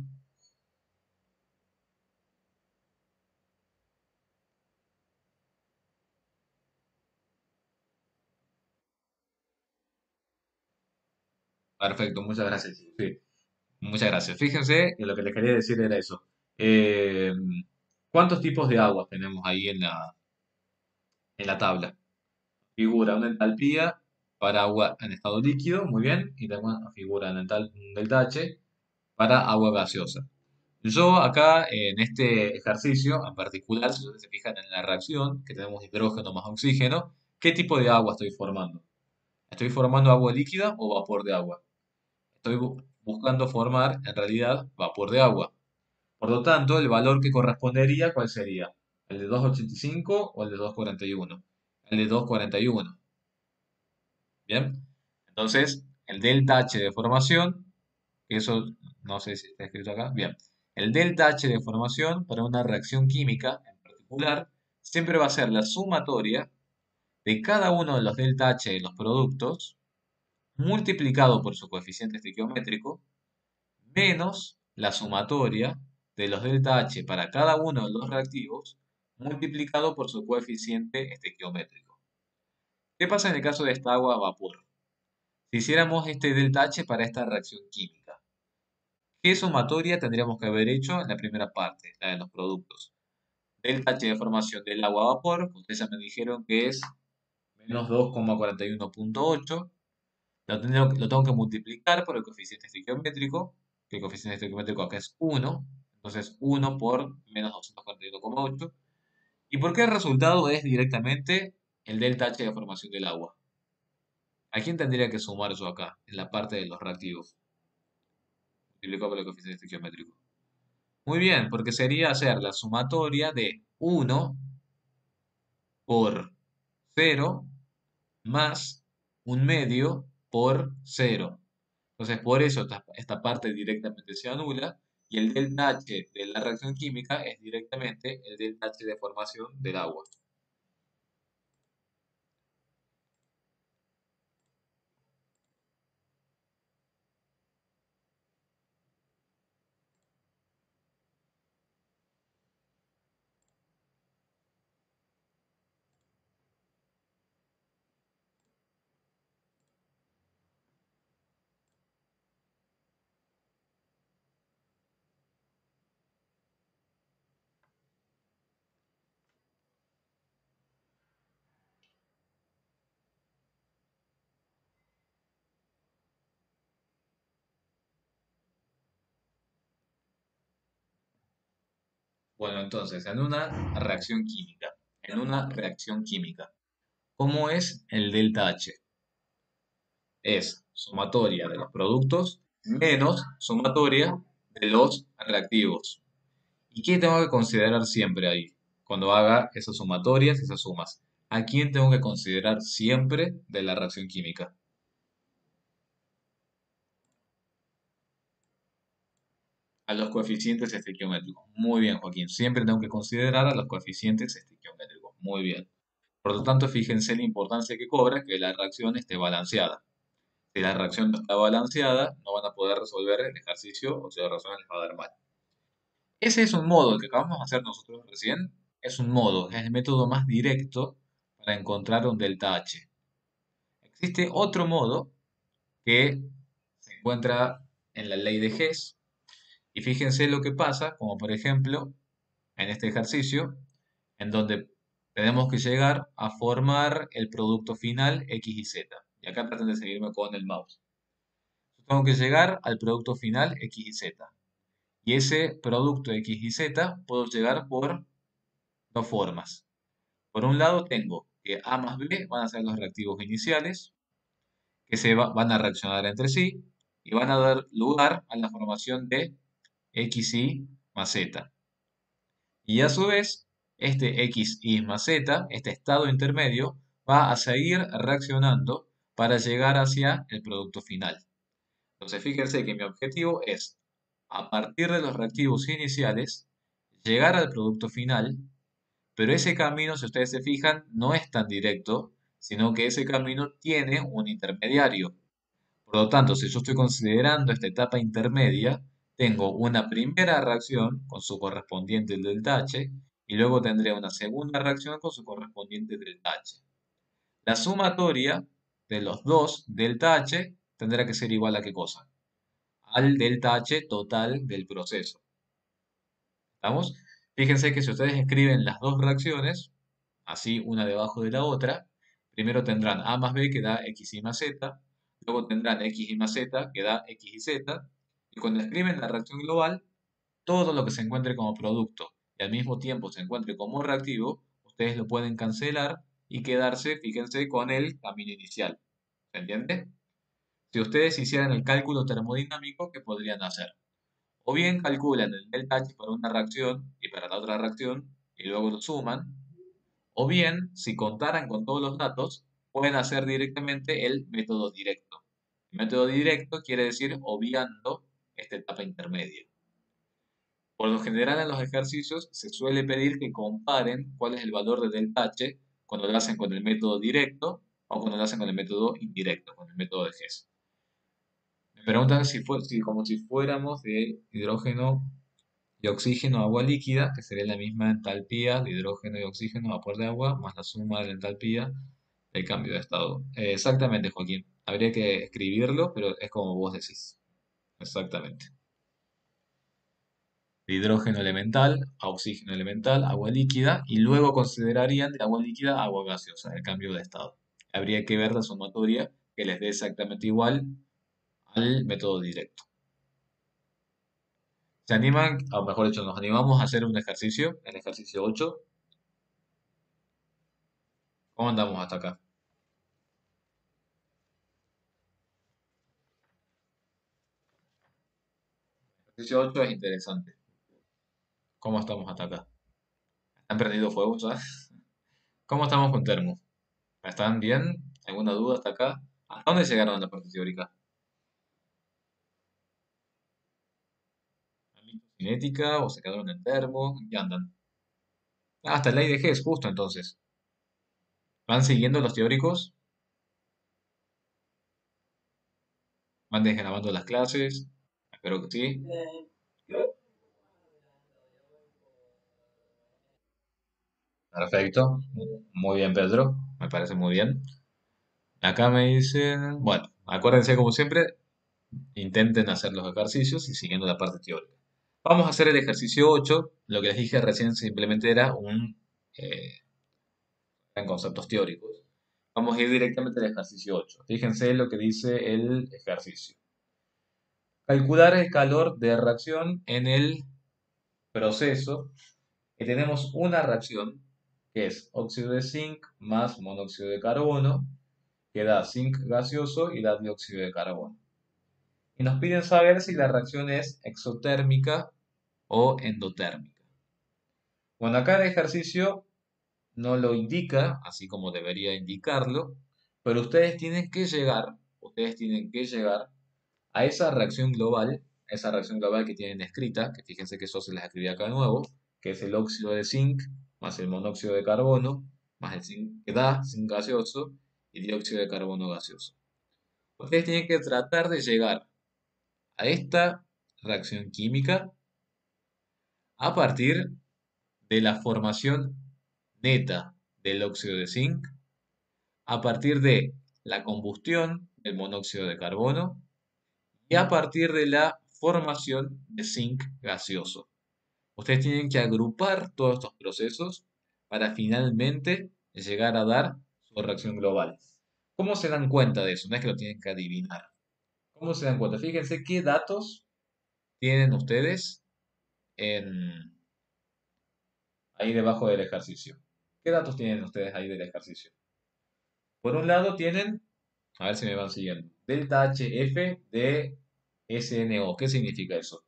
Perfecto, muchas gracias. Sí, muchas gracias. Fíjense que lo que les quería decir era eso. Eh, ¿Cuántos tipos de aguas tenemos ahí en la, en la tabla? Figura una entalpía para agua en estado líquido, muy bien, y también figura un ental- un delta H para agua gaseosa. Yo acá en este ejercicio en particular, si ustedes se fijan en la reacción, que tenemos hidrógeno más oxígeno, ¿qué tipo de agua estoy formando? ¿Estoy formando agua líquida o vapor de agua? Estoy bu- buscando formar en realidad vapor de agua. Por lo tanto, el valor que correspondería, ¿cuál sería? ¿El de dos coma ochenta y cinco o el de dos coma cuarenta y uno? El de dos coma cuarenta y uno. ¿Bien? Entonces, el delta H de formación, que eso no sé si está escrito acá, bien. El delta H de formación para una reacción química en particular siempre va a ser la sumatoria de cada uno de los delta H de los productos multiplicado por su coeficiente estequiométrico menos la sumatoria de los delta H para cada uno de los reactivos multiplicado por su coeficiente estequiométrico. ¿Qué pasa en el caso de esta agua a vapor? Si hiciéramos este delta H para esta reacción química, ¿qué sumatoria tendríamos que haber hecho en la primera parte, la de los productos? Delta H de formación del agua a vapor, ustedes ya me dijeron que es menos dos coma cuarenta y uno punto ocho. Lo tengo, lo tengo que multiplicar por el coeficiente estequiométrico, que el coeficiente estequiométrico acá es uno, entonces uno por menos doscientos cuarenta y uno coma ocho. ¿Y por qué el resultado es directamente el delta H de formación del agua? ¿A quién tendría que sumar yo acá, en la parte de los reactivos? Multiplicado por el coeficiente estequiométrico. Muy bien, porque sería hacer la sumatoria de uno por cero más un medio por cero. Entonces, por eso esta, esta parte directamente se anula y el delta H de la reacción química es directamente el delta H de formación del agua. Bueno, entonces, en una reacción química, en una reacción química, ¿cómo es el delta H? Es sumatoria de los productos menos sumatoria de los reactivos. ¿Y qué tengo que considerar siempre ahí? cuando haga esas sumatorias y esas sumas. ¿A quién tengo que considerar siempre de la reacción química? A los coeficientes estequiométricos. Muy bien, Joaquín. Siempre tengo que considerar a los coeficientes estequiométricos. Muy bien. Por lo tanto, fíjense la importancia que cobra que la reacción esté balanceada. Si la reacción no está balanceada, no van a poder resolver el ejercicio o si la reacción les va a dar mal. Ese es un modo, el que acabamos de hacer nosotros recién, es un modo, es el método más directo para encontrar un delta H. Existe otro modo que se encuentra en la ley de Hess, y fíjense lo que pasa, como por ejemplo en este ejercicio, en donde tenemos que llegar a formar el producto final X y Z. Y acá traten de seguirme con el mouse. Tengo que llegar al producto final X y Z. Y ese producto X y Z puedo llegar por dos formas. Por un lado tengo que A más B van a ser los reactivos iniciales, que se va- van a reaccionar entre sí y van a dar lugar a la formación de X Y más Z. Y a su vez, este X Y más Z, este estado intermedio, va a seguir reaccionando para llegar hacia el producto final. Entonces, fíjense que mi objetivo es, a partir de los reactivos iniciales, llegar al producto final, pero ese camino, si ustedes se fijan, no es tan directo, sino que ese camino tiene un intermediario. Por lo tanto, si yo estoy considerando esta etapa intermedia, tengo una primera reacción con su correspondiente delta H y luego tendré una segunda reacción con su correspondiente delta H. La sumatoria de los dos delta H tendrá que ser igual a ¿qué cosa? Al delta H total del proceso. ¿Estamos? Fíjense que si ustedes escriben las dos reacciones, así una debajo de la otra, primero tendrán A más B que da X y más Z, luego tendrán X y más Z que da X y Z, y cuando escriben la reacción global, todo lo que se encuentre como producto y al mismo tiempo se encuentre como reactivo, ustedes lo pueden cancelar y quedarse, fíjense, con el camino inicial. ¿Se entiende? Si ustedes hicieran el cálculo termodinámico, ¿qué podrían hacer? O bien calculan el delta H para una reacción y para la otra reacción y luego lo suman, o bien, si contaran con todos los datos, pueden hacer directamente el método directo. El método directo quiere decir obviando esta etapa intermedia. Por lo general en los ejercicios se suele pedir que comparen cuál es el valor de delta H cuando lo hacen con el método directo o cuando lo hacen con el método indirecto, con el método de Hess. Me preguntan si fue, si como si fuéramos de hidrógeno y oxígeno a agua líquida, que sería la misma entalpía de hidrógeno y oxígeno a vapor de agua, más la suma de la entalpía del cambio de estado. Eh, exactamente, Joaquín. Habría que escribirlo, pero es como vos decís. Exactamente. De hidrógeno elemental a oxígeno elemental, agua líquida, y luego considerarían de agua líquida a agua gaseosa, el cambio de estado. Habría que ver la sumatoria que les dé exactamente igual al método directo. ¿Se animan? O mejor dicho, nos animamos a hacer un ejercicio, el ejercicio ocho. ¿Cómo andamos hasta acá? El ejercicio ocho es interesante. ¿Cómo estamos hasta acá? ¿Han prendido fuego, sabes? ¿Cómo estamos con termo? ¿Están bien? ¿Alguna duda hasta acá? ¿Hasta dónde llegaron en la parte teórica? ¿Cinética o se quedaron en termo? ¿Qué andan? Ah, hasta la I D G es justo entonces. ¿Van siguiendo los teóricos? ¿Van desgrabando las clases? Espero que sí. Perfecto. Muy bien, Pedro. Me parece muy bien. Acá me dicen, bueno, acuérdense como siempre, intenten hacer los ejercicios y siguiendo la parte teórica. Vamos a hacer el ejercicio ocho. Lo que les dije recién simplemente era un eh, en conceptos teóricos. Vamos a ir directamente al ejercicio ocho. Fíjense lo que dice el ejercicio. Calcular el calor de reacción en el proceso que tenemos una reacción que es óxido de zinc más monóxido de carbono, que da zinc gaseoso y da dióxido de carbono. Y nos piden saber si la reacción es exotérmica o endotérmica. Bueno, acá el ejercicio no lo indica, así como debería indicarlo, pero ustedes tienen que llegar, ustedes tienen que llegar a esa reacción global, esa reacción global que tienen escrita, que fíjense que eso se les escribí acá de nuevo, que es el óxido de zinc más el monóxido de carbono, más el zinc que da, zinc gaseoso, y dióxido de carbono gaseoso. Ustedes tienen que tratar de llegar a esta reacción química a partir de la formación neta del óxido de zinc, a partir de la combustión del monóxido de carbono y a partir de la formación de zinc gaseoso. Ustedes tienen que agrupar todos estos procesos para finalmente llegar a dar su reacción global. ¿Cómo se dan cuenta de eso? No es que lo tienen que adivinar. ¿Cómo se dan cuenta? Fíjense qué datos tienen ustedes en, ahí debajo del ejercicio. ¿Qué datos tienen ustedes ahí del ejercicio? Por un lado tienen, a ver si me van siguiendo, delta H F de S N O. ¿Qué significa eso?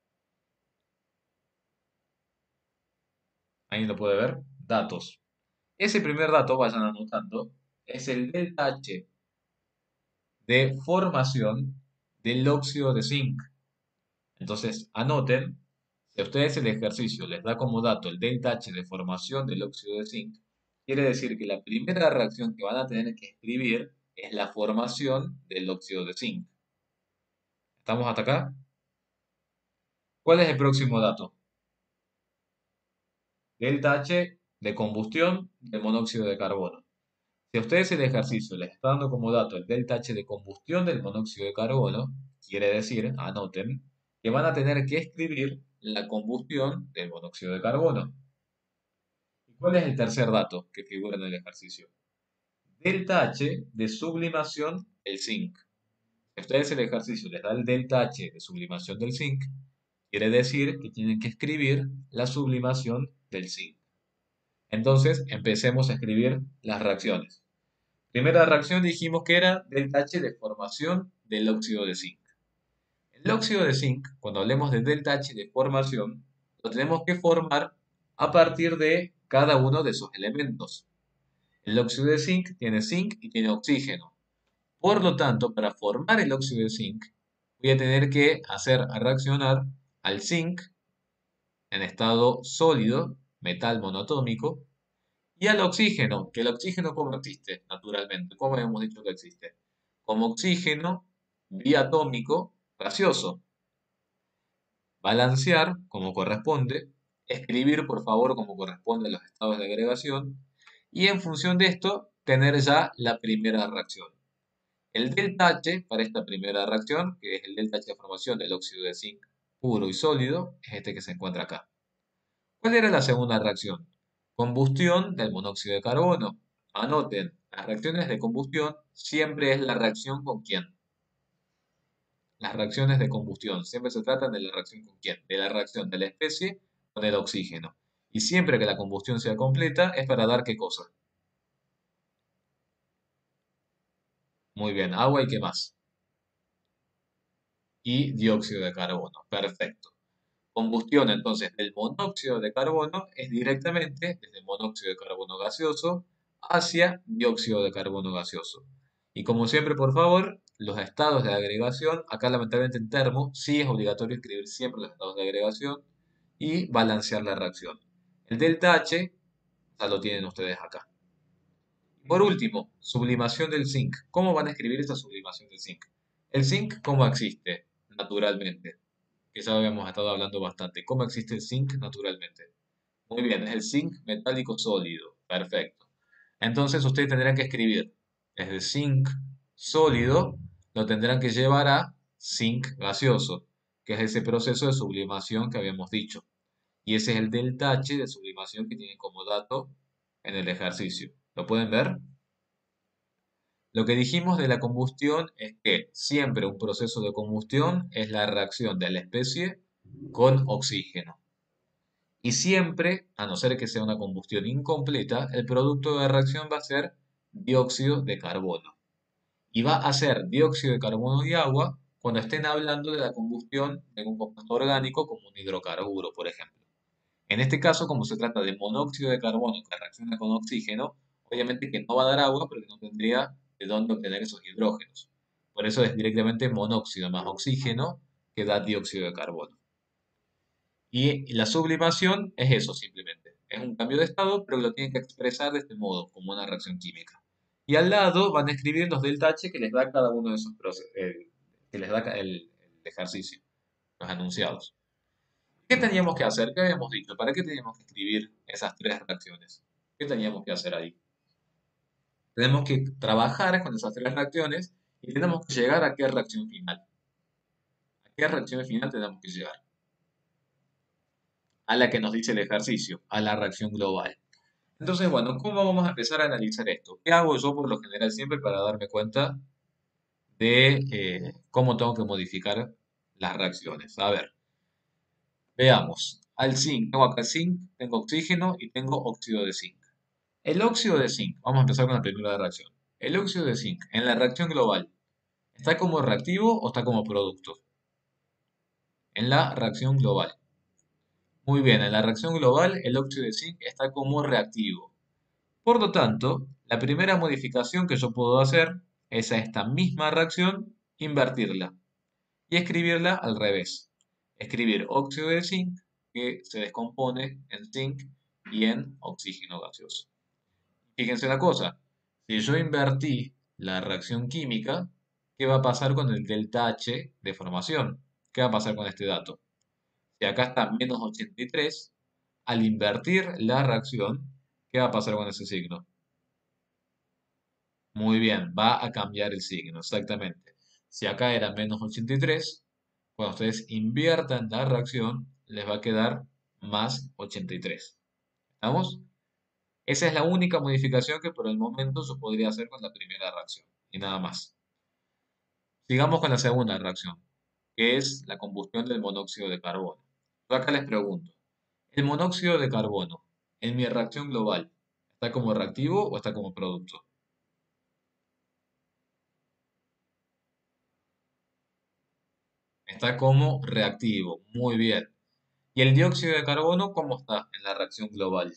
Ahí lo puede ver. Datos. Ese primer dato, vayan anotando, es el delta H de formación del óxido de zinc. Entonces, anoten, si a ustedes el ejercicio les da como dato el delta H de formación del óxido de zinc, quiere decir que la primera reacción que van a tener que escribir es la formación del óxido de zinc. ¿Estamos hasta acá? ¿Cuál es el próximo dato? Delta H de combustión del monóxido de carbono. Si a ustedes el ejercicio les está dando como dato el delta H de combustión del monóxido de carbono, quiere decir, anoten, que van a tener que escribir la combustión del monóxido de carbono. ¿Y cuál es el tercer dato que figura en el ejercicio? Delta H de sublimación del zinc. Si a ustedes el ejercicio les da el delta H de sublimación del zinc, quiere decir que tienen que escribir la sublimación del zinc. Entonces, empecemos a escribir las reacciones. Primera reacción dijimos que era delta H de formación del óxido de zinc. El óxido de zinc, cuando hablemos de delta H de formación, lo tenemos que formar a partir de cada uno de sus elementos. El óxido de zinc tiene zinc y tiene oxígeno. Por lo tanto, para formar el óxido de zinc, voy a tener que hacer reaccionar al zinc en estado sólido, metal monoatómico, y al oxígeno, que el oxígeno ¿cómo existe? Naturalmente, ¿cómo hemos dicho que existe? Como oxígeno diatómico gaseoso. Balancear como corresponde, escribir por favor como corresponde a los estados de agregación, y en función de esto, tener ya la primera reacción. El delta H para esta primera reacción, que es el delta H de formación del óxido de zinc puro y sólido, es este que se encuentra acá. ¿Cuál era la segunda reacción? Combustión del monóxido de carbono. Anoten, las reacciones de combustión siempre es la reacción con quién. Las reacciones de combustión siempre se tratan de la reacción con quién. De la reacción de la especie con el oxígeno. Y siempre que la combustión sea completa es para dar qué cosa. Muy bien, agua y qué más. Y dióxido de carbono. Perfecto. Combustión entonces del monóxido de carbono es directamente desde el monóxido de carbono gaseoso hacia dióxido de carbono gaseoso. Y como siempre, por favor, los estados de agregación, acá lamentablemente en termo, sí es obligatorio escribir siempre los estados de agregación y balancear la reacción. El delta H ya lo tienen ustedes acá. Por último, sublimación del zinc. ¿Cómo van a escribir esta sublimación del zinc? El zinc, ¿cómo existe? Naturalmente. Que ya habíamos estado hablando bastante. ¿Cómo existe el zinc naturalmente? Muy bien, es el zinc metálico sólido. Perfecto. Entonces ustedes tendrán que escribir desde zinc sólido, lo tendrán que llevar a zinc gaseoso, que es ese proceso de sublimación que habíamos dicho. Y ese es el delta H de sublimación que tienen como dato en el ejercicio. ¿Lo pueden ver? Lo que dijimos de la combustión es que siempre un proceso de combustión es la reacción de la especie con oxígeno. Y siempre, a no ser que sea una combustión incompleta, el producto de reacción va a ser dióxido de carbono. Y va a ser dióxido de carbono y agua cuando estén hablando de la combustión de un compuesto orgánico como un hidrocarburo, por ejemplo. En este caso, como se trata de monóxido de carbono que reacciona con oxígeno, obviamente que no va a dar agua porque no tendría de dónde obtener esos hidrógenos. Por eso es directamente monóxido más oxígeno que da dióxido de carbono. Y la sublimación es eso simplemente. Es un cambio de estado, pero lo tienen que expresar de este modo, como una reacción química. Y al lado van a escribir los delta H que les da cada uno de esos procesos, que les da el, el ejercicio, los enunciados. ¿Qué teníamos que hacer? ¿Qué habíamos dicho? ¿Para qué teníamos que escribir esas tres reacciones? ¿Qué teníamos que hacer ahí? Tenemos que trabajar con esas tres reacciones y tenemos que llegar a qué reacción final. ¿A qué reacción final tenemos que llegar? A la que nos dice el ejercicio, a la reacción global. Entonces, bueno, ¿cómo vamos a empezar a analizar esto? ¿Qué hago yo por lo general siempre para darme cuenta de eh, cómo tengo que modificar las reacciones? A ver, veamos. Al zinc, tengo acá zinc, tengo oxígeno y tengo óxido de zinc. El óxido de zinc, vamos a empezar con la primera reacción. El óxido de zinc en la reacción global, ¿está como reactivo o está como producto? En la reacción global. Muy bien, en la reacción global el óxido de zinc está como reactivo. Por lo tanto, la primera modificación que yo puedo hacer es a esta misma reacción invertirla y escribirla al revés. Escribir óxido de zinc que se descompone en zinc y en oxígeno gaseoso. Fíjense una cosa, si yo invertí la reacción química, ¿qué va a pasar con el delta H de formación? ¿Qué va a pasar con este dato? Si acá está menos ochenta y tres, al invertir la reacción, ¿qué va a pasar con ese signo? Muy bien, va a cambiar el signo, exactamente. Si acá era menos ochenta y tres, cuando ustedes inviertan la reacción, les va a quedar más ochenta y tres. ¿Estamos? Esa es la única modificación que por el momento se podría hacer con la primera reacción. Y nada más. Sigamos con la segunda reacción, que es la combustión del monóxido de carbono. Yo acá les pregunto, ¿el monóxido de carbono en mi reacción global está como reactivo o está como producto? Está como reactivo, muy bien. ¿Y el dióxido de carbono cómo está en la reacción global?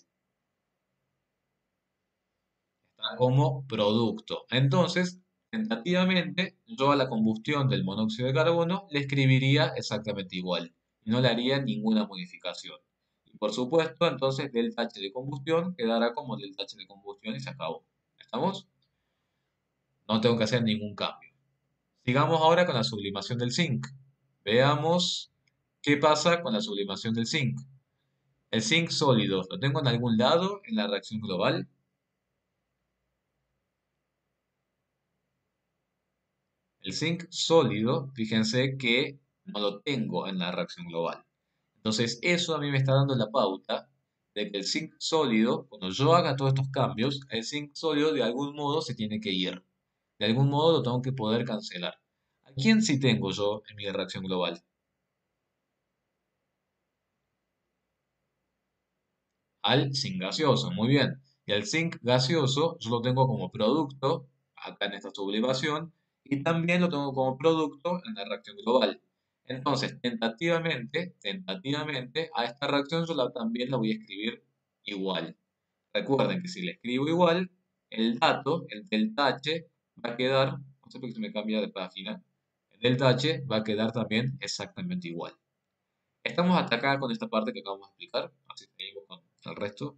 Está como producto. Entonces, tentativamente, yo a la combustión del monóxido de carbono le escribiría exactamente igual y no le haría ninguna modificación. Y por supuesto, entonces delta H de combustión quedará como delta H de combustión y se acabó. ¿Estamos? No tengo que hacer ningún cambio. Sigamos ahora con la sublimación del zinc. Veamos qué pasa con la sublimación del zinc. El zinc sólido, ¿lo tengo en algún lado en la reacción global? El zinc sólido, fíjense que no lo tengo en la reacción global. Entonces, eso a mí me está dando la pauta de que el zinc sólido, cuando yo haga todos estos cambios, el zinc sólido de algún modo se tiene que ir. De algún modo lo tengo que poder cancelar. ¿A quién sí tengo yo en mi reacción global? Al zinc gaseoso, muy bien. Y al zinc gaseoso yo lo tengo como producto, acá en esta sublimación, y también lo tengo como producto en la reacción global. Entonces, tentativamente, tentativamente, a esta reacción yo la- también la voy a escribir igual. Recuerden que si le escribo igual, el dato, el delta H, va a quedar, no sé por qué se me cambia de página, el delta H va a quedar también exactamente igual. Estamos hasta acá con esta parte que acabamos de explicar, así seguimos con el resto.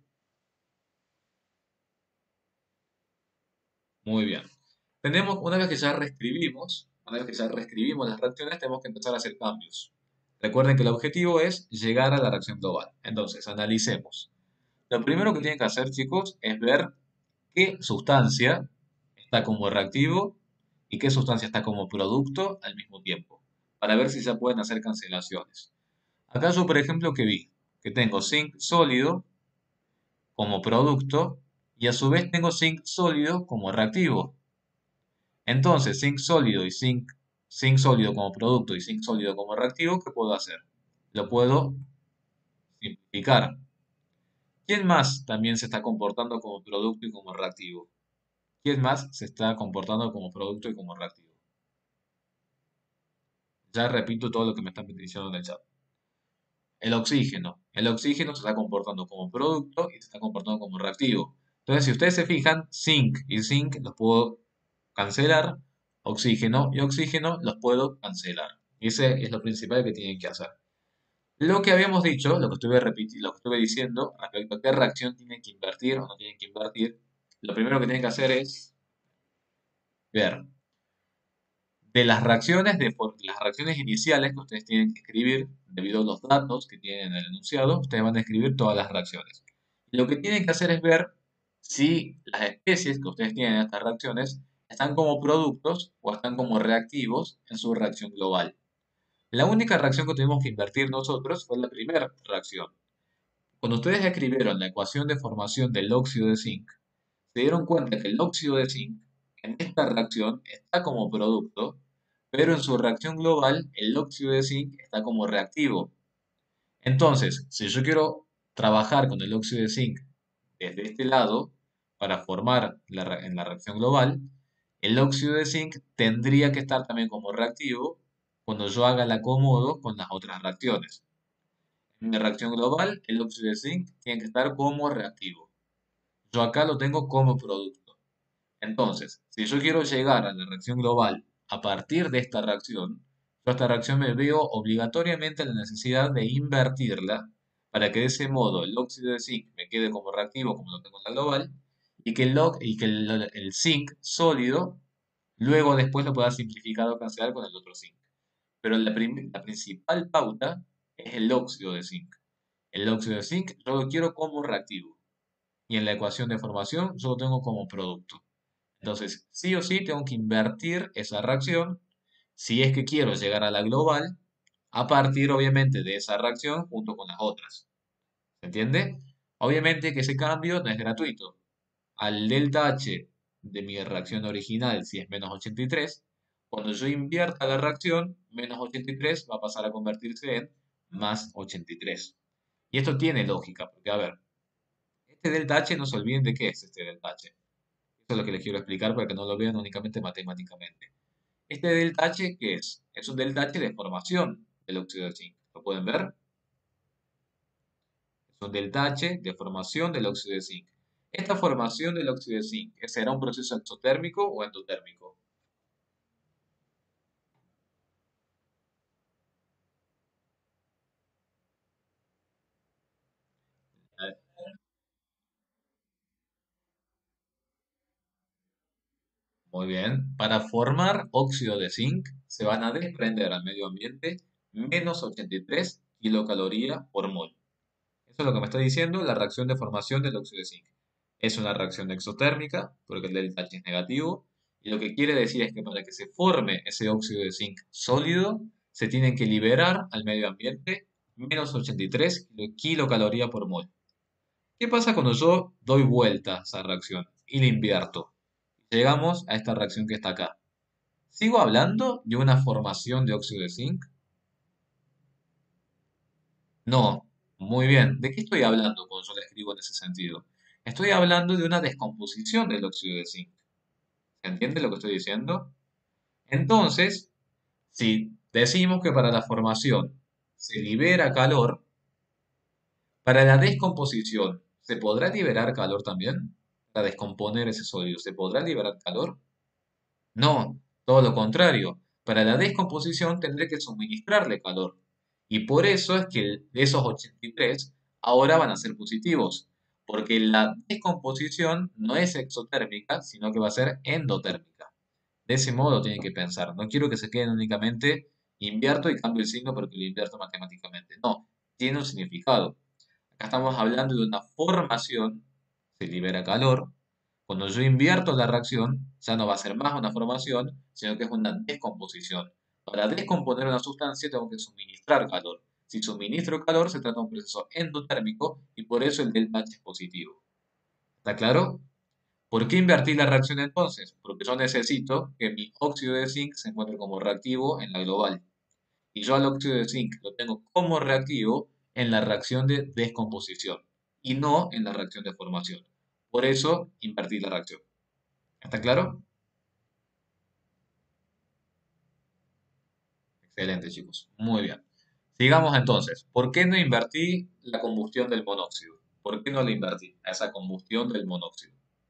Muy bien. Tenemos, una vez que ya reescribimos, una vez que ya reescribimos las reacciones, tenemos que empezar a hacer cambios. Recuerden que el objetivo es llegar a la reacción global. Entonces, analicemos. Lo primero que tienen que hacer, chicos, es ver qué sustancia está como reactivo y qué sustancia está como producto al mismo tiempo, para ver si se pueden hacer cancelaciones. Acá yo, por ejemplo, que vi que tengo zinc sólido como producto y a su vez tengo zinc sólido como reactivo. Entonces, zinc sólido y zinc, zinc sólido como producto y zinc sólido como reactivo, ¿qué puedo hacer? Lo puedo simplificar. ¿Quién más también se está comportando como producto y como reactivo? ¿Quién más se está comportando como producto y como reactivo? Ya repito todo lo que me están diciendo en el chat. El oxígeno. El oxígeno se está comportando como producto y se está comportando como reactivo. Entonces, si ustedes se fijan, zinc y zinc los puedo cancelar, oxígeno y oxígeno los puedo cancelar. Y ese es lo principal que tienen que hacer. Lo que habíamos dicho, lo que estuve repitiendo, lo que estuve diciendo respecto a qué reacción tienen que invertir o no tienen que invertir, lo primero que tienen que hacer es ver de las reacciones, de por- las reacciones iniciales que ustedes tienen que escribir, debido a los datos que tienen en el enunciado, ustedes van a escribir todas las reacciones. Lo que tienen que hacer es ver si las especies que ustedes tienen en estas reacciones están como productos o están como reactivos en su reacción global. La única reacción que tuvimos que invertir nosotros fue la primera reacción. Cuando ustedes escribieron la ecuación de formación del óxido de zinc, se dieron cuenta que el óxido de zinc en esta reacción está como producto, pero en su reacción global el óxido de zinc está como reactivo. Entonces, si yo quiero trabajar con el óxido de zinc desde este lado para formar la re- en la reacción global, el óxido de zinc tendría que estar también como reactivo cuando yo haga el acomodo con las otras reacciones. En mi reacción global, el óxido de zinc tiene que estar como reactivo. Yo acá lo tengo como producto. Entonces, si yo quiero llegar a la reacción global a partir de esta reacción, yo a esta reacción me veo obligatoriamente la necesidad de invertirla para que de ese modo el óxido de zinc me quede como reactivo como lo tengo en la global y que el, o- y que el, el zinc sólido luego después lo pueda simplificar o cancelar con el otro zinc. Pero la, prim- la principal pauta es el óxido de zinc. El óxido de zinc yo lo quiero como reactivo y en la ecuación de formación yo lo tengo como producto. Entonces, sí o sí tengo que invertir esa reacción si es que quiero llegar a la global a partir obviamente de esa reacción junto con las otras. ¿Se entiende? Obviamente que ese cambio no es gratuito. Al delta H de mi reacción original, si es menos ochenta y tres, cuando yo invierta la reacción, menos ochenta y tres va a pasar a convertirse en más ochenta y tres. Y esto tiene lógica, porque a ver, este delta H no se olviden de qué es este delta H. Eso es lo que les quiero explicar para que no lo vean únicamente matemáticamente. ¿Este delta H qué es? Es un delta H de formación del óxido de zinc. ¿Lo pueden ver? Es un delta H de formación del óxido de zinc. Esta formación del óxido de zinc, ¿será un proceso exotérmico o endotérmico? Muy bien. Para formar óxido de zinc se van a desprender al medio ambiente menos ochenta y tres kilocalorías por mol. Eso es lo que me está diciendo la reacción de formación del óxido de zinc. Es una reacción exotérmica, porque el delta H es negativo, y lo que quiere decir es que para que se forme ese óxido de zinc sólido, se tienen que liberar al medio ambiente menos ochenta y tres kilocalorías por mol. ¿Qué pasa cuando yo doy vuelta a esa reacción y la invierto? Llegamos a esta reacción que está acá. ¿Sigo hablando de una formación de óxido de zinc? No, muy bien. ¿De qué estoy hablando cuando yo la escribo en ese sentido? Estoy hablando de una descomposición del óxido de zinc. ¿Se entiende lo que estoy diciendo? Entonces, si decimos que para la formación se libera calor, para la descomposición, ¿se podrá liberar calor también? Para descomponer ese sólido, ¿se podrá liberar calor? No, todo lo contrario. Para la descomposición tendré que suministrarle calor. Y por eso es que el- esos ochenta y tres ahora van a ser positivos. Porque la descomposición no es exotérmica, sino que va a ser endotérmica. De ese modo tienen que pensar. No quiero que se queden únicamente invierto y cambio el signo porque lo invierto matemáticamente. No, tiene un significado. Acá estamos hablando de una formación, se libera calor. Cuando yo invierto la reacción, ya no va a ser más una formación, sino que es una descomposición. Para descomponer una sustancia tengo que suministrar calor. Si suministro calor, se trata de un proceso endotérmico y por eso el delta H es positivo. ¿Está claro? ¿Por qué invertir la reacción entonces? Porque yo necesito que mi óxido de zinc se encuentre como reactivo en la global. Y yo al óxido de zinc lo tengo como reactivo en la reacción de descomposición y no en la reacción de formación. Por eso invertí la reacción. ¿Está claro? Excelente, chicos. Muy bien. Sigamos entonces. ¿Por qué no invertí la combustión del monóxido? ¿Por qué no la invertí a esa combustión del monóxido?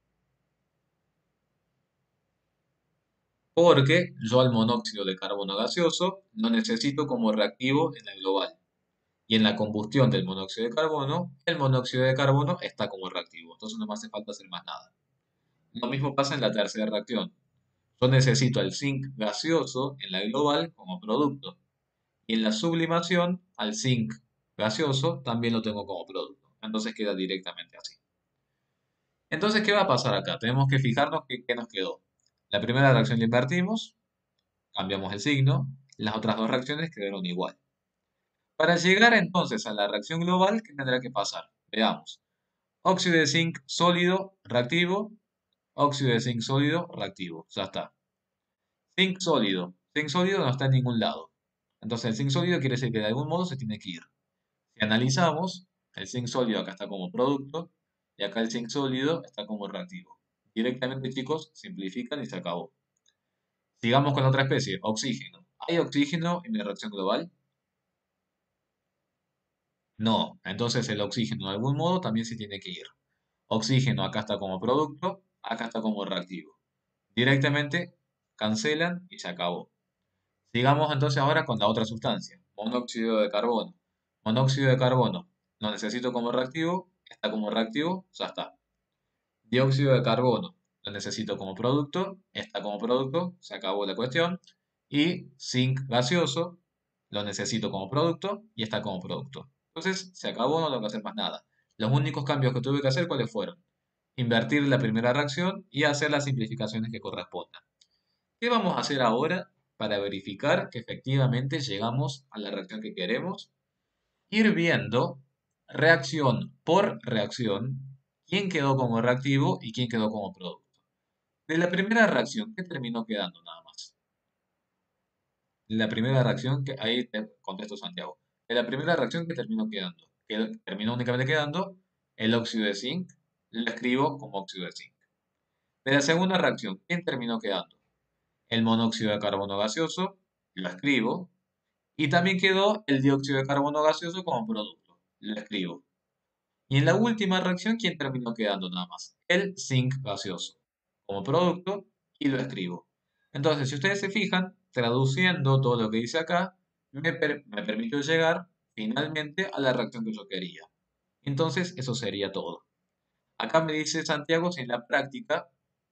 Porque yo al monóxido de carbono gaseoso lo necesito como reactivo en la global. Y en la combustión del monóxido de carbono, el monóxido de carbono está como reactivo. Entonces no me hace falta hacer más nada. Lo mismo pasa en la tercera reacción. Yo necesito el zinc gaseoso en la global como producto. Y en la sublimación, al zinc gaseoso también lo tengo como producto. Entonces queda directamente así. Entonces, ¿qué va a pasar acá? Tenemos que fijarnos qué, qué nos quedó. La primera reacción la invertimos, cambiamos el signo, las otras dos reacciones quedaron igual. Para llegar entonces a la reacción global, ¿qué tendrá que pasar? Veamos. Óxido de zinc sólido, reactivo, óxido de zinc sólido, reactivo. Ya está. Zinc sólido. Zinc sólido no está en ningún lado. Entonces el zinc sólido quiere decir que de algún modo se tiene que ir. Si analizamos, el zinc sólido acá está como producto y acá el zinc sólido está como reactivo. Directamente, chicos, simplifican y se acabó. Sigamos con la otra especie, oxígeno. ¿Hay oxígeno en la reacción global? No. Entonces el oxígeno de algún modo también se tiene que ir. Oxígeno acá está como producto, acá está como reactivo. Directamente cancelan y se acabó. Sigamos entonces ahora con la otra sustancia, monóxido de carbono. Monóxido de carbono, lo necesito como reactivo, está como reactivo, ya está. Dióxido de carbono, lo necesito como producto, está como producto, se acabó la cuestión. Y zinc gaseoso, lo necesito como producto y está como producto. Entonces se acabó, no tengo que hacer más nada. Los únicos cambios que tuve que hacer, ¿cuáles fueron? Invertir la primera reacción y hacer las simplificaciones que correspondan. ¿Qué vamos a hacer ahora para verificar que efectivamente llegamos a la reacción que queremos? Ir viendo reacción por reacción quién quedó como reactivo y quién quedó como producto. De la primera reacción, ¿qué terminó quedando nada más? La primera reacción, que ahí te contesto Santiago. De la primera reacción, ¿qué terminó quedando? Que terminó únicamente quedando el óxido de zinc, lo escribo como óxido de zinc. De la segunda reacción, ¿quién terminó quedando? El monóxido de carbono gaseoso, lo escribo, y también quedó el dióxido de carbono gaseoso como producto, lo escribo. Y en la última reacción, ¿quién terminó quedando nada más? El zinc gaseoso, como producto, y lo escribo. Entonces, si ustedes se fijan, traduciendo todo lo que dice acá, me, per- me permitió llegar finalmente a la reacción que yo quería. Entonces, eso sería todo. Acá me dice Santiago si en la práctica